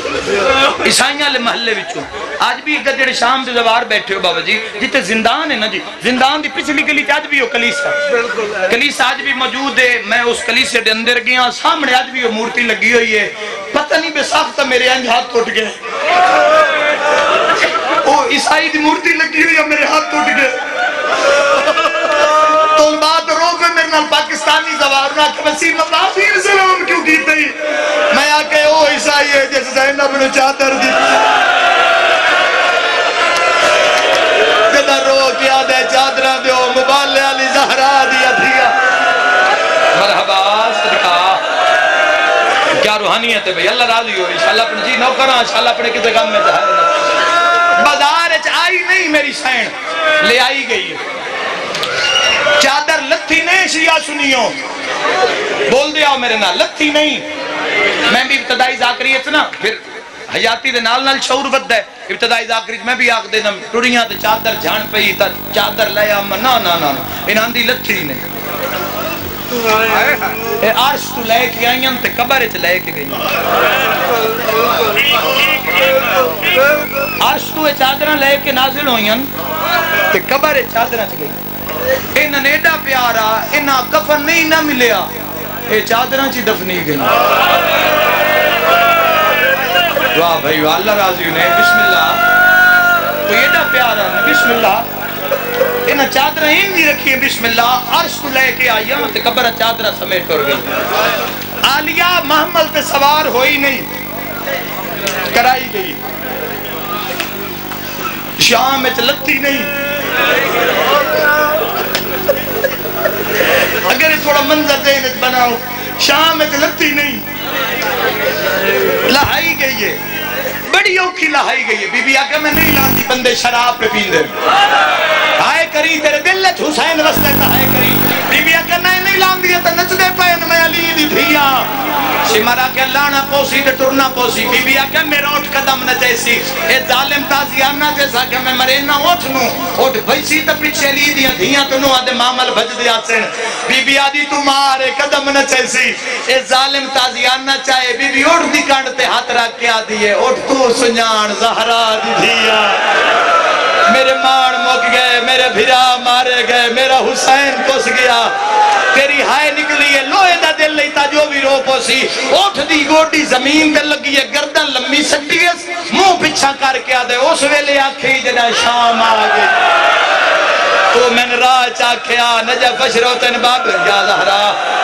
عیسائیاں لے محلے وچوں آج بھی اگر جڑے شام دے زوار بیٹھے ہو بابا جی جتے زندان ہے نا جی زندان دی پچھلی گلی تے آج بھی ہو کلیسا کلیسا آج بھی موجود ہے میں اس کلیسے دے اندر گیا سامنے آج بھی وہ مورتی لگی ہوئی ہے پتہ نہیں بے ساختہ میرے انج ہاتھ ٹوٹ گئے وہ عیسائی دی مورتی لگی ہوئی ہے میرے ہاتھ ٹوٹ گئے تو بات رو کے میرے نال پاکستانی زوارنا کہ وسیم اللہ فیر سلام کیوں کیتے ہی میں آکے او عیسائی ہے جیسے زینب نے چادر دی جدہ رو کیا دے چادرہ دیو مبالے علی زہرا دیا دیا مرحبا صدقہ کیا روحانیت ہے بھئی اللہ راضی ہو انشاءاللہ اپنے جی نو کرا انشاءاللہ اپنے کسی غم میں ظاہر نہ بازار اچھ آئی نہیں میری سین لے آئی گئی چادر لتھی نہیں شیعہ سنیوں بول دیا میرے نا لتھی نہیں میں بھی ابتدائی ذاکریت نا پھر حیاتی دے نال نال شعور بد ہے ابتدائی ذاکریت میں بھی آگ دینا ٹوڑیاں تے چادر جھان پئی تا چادر لے آم نا نا نا انہاں دی لتھی نہیں اے عرش تو لے کے آئیں تے قبر اچھ لے کے گئی عرش تو چادرہ لے کے نازل ہوئیں تے قبر اچھ چادرہ چھ گئی انہاں نیڈا پیارا انہاں کفن نہیں نہ ملیا اے چادرہ چی دفنی گئی واہ بھائی اللہ راضی انہیں بسم اللہ تو ایڈا پیارا بسم اللہ انہاں چادرہ ہی نہیں رکھی بسم اللہ عرش تو لے کے آئی ہم تے قبر چادرہ سمیٹ کر گئی آلیہ محمل تے سوار ہوئی نہیں کرائی گئی شام میں چلتی نہیں اگر تھوڑا منظر ذہنت بناؤ شام میں چلتی نہیں لہائی گئی ہے بڑی اوکھی لہائی گئی ہے بی بی آکے میں نہیں لاندی بندے شراب پہ پیندے ہائے کری تیرے دل لچ حسین وستے تا ہائے کری بی بی آکے نہیں نہیں لاندی ہے تا نچ دے پہن میں علی دی دھیاں شمارا کے لانا پوسی تے ٹرنا پوسی بی بی آکے میرا اٹھ قدم نہ جیسی اے ظالم تازیانہ جیسا کہ میں مرینا اٹھ نو اٹھ بھیسی تا پیچھے لی دیا دھیاں تو نو آدھے مامل بھج دیا سن بی بی آدھی تو مارے قدم نہ جیسی اے ظالم تازیانہ چاہے بی بی اٹھ دی کانڈ تے ہاتھ رکھ کے آدھی ہے اٹھ تو سنیان زہرا دی دھیا میرے مان مک گئے میرے بھرا مارے گئے میرا حسین کس گیا تیری ہائے نکلی ہے لوہے دا دل لیتا جو بھی رو پوسی اٹھ دی گوٹی زمین دل لگی ہے گردن لمبی سٹی ہے منہ پچھا کر کے آدھے اس ویلے آنکھیں جنہ شام آگے تو میں نے راہ چاکھیا نجف اشروتن باب یا زہرا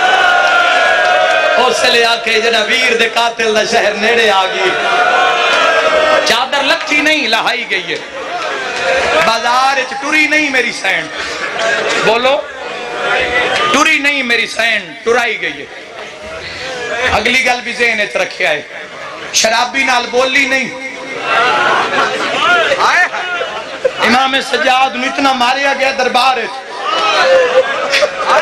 اس لے آنکھیں جنہ ویر دے قاتل دا شہر نیڑے آگی چادر لکھی نہیں لہائی گئی ہے بازار اچھ ٹوری نہیں میری سین بولو ٹوری نہیں میری سین ٹورائی گئی ہے اگلی گل بھی ذہن اچھ رکھیا ہے شرابی نال بولی نہیں امام سجاد نو اتنا ماریا گیا دربار اچھ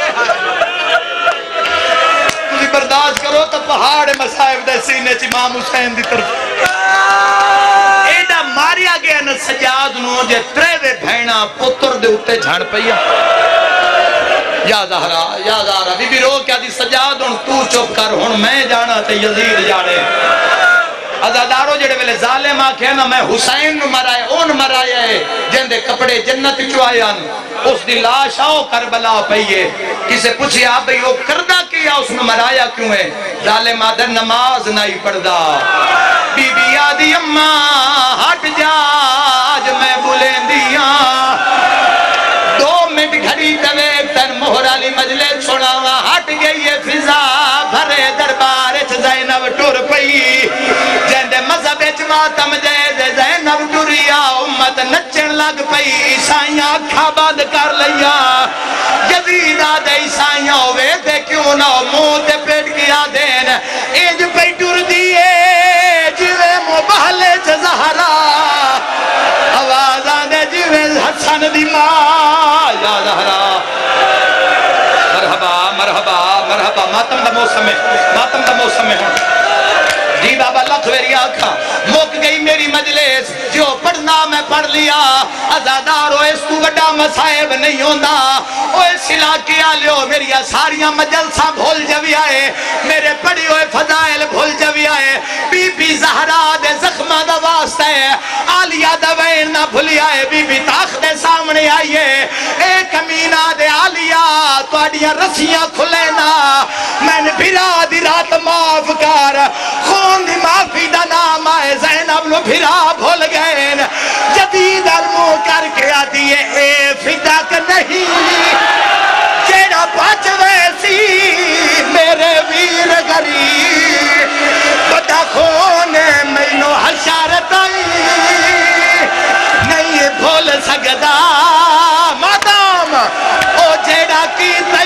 تجھے برداشت کرو تو پہاڑ مسائب دے سینے چھ امام حسین دی طرف ایڈا ماریا گیا نا سجاد نو جے ترے دے بھینا پتر دے اتے جھان پیا یا زہرا یا زہرا بی بی رو کیا دی سجاد ہون تو چپ کر ہون میں جانا تے یزید جانے ازادارو جڑے ویلے ظالم آکھے نا میں حسین نو مرائے اون مرائے ہے جن دے کپڑے جنت چوائیان اس دی لاش آؤ کربلا پئیے کسے پوچھے آپ بھئی وہ کردہ کیا اس نو مرایا کیوں ہے ظالم آدھر نماز نہیں پڑھدا بی بی آدھی اممہ ہٹ جاج میں بولیں دیاں دو منٹ گھڑی تویب تن مہر علی مجلس سناوا ہٹ گئی ہے فضا بھرے دربار اچھ زینب ٹور پئی جندے مذہب اچھ ماتم جے زینب ٹوریا امت نچن لگ پئی عیسائیاں اکھا بند کر لیا یزید آدھے عیسائیاں ہوئے دے کیوں نہ منہ تے پیٹ کیا دین ایج پہ ٹور دیئے جوے مبالے چھ زہرا آواز آدھے جوے حسن دی ماں یا زہرا مرحبا مرحبا مرحبا ماتم دا موسم ہے ماتم دا موسم ہے جی بابا لکھ ویری آکھا موک گئی میری مجلس جو پڑھنا میں پڑھ لیا ازادارو اس تو بڑا مسائب نہیں ہوندہ اوہ اس علاقے آلیو میری ساریاں مجلساں بھول جوی آئے میرے پڑھی ہوئے فضائل بھول جوی آئے بی بی زہرا دے ہے آلیہ دوین نہ بھولیا ہے بی بی تاخت سامنے آئیے اے کمینہ دے آلیہ توڑیاں رسیاں کھلے نا میں نے بھرا دی رات معاف کر خون دی معافی دا نام آئے زینب لو بھرا بھول گئے جدید علمو کر کے آتی ہے اے فداک نہیں جیڑا بچ ویسی میرے ویر غریب بڑا خون مینو حشارت آئی نہیں بھول سکدا مادام او جیڑا کی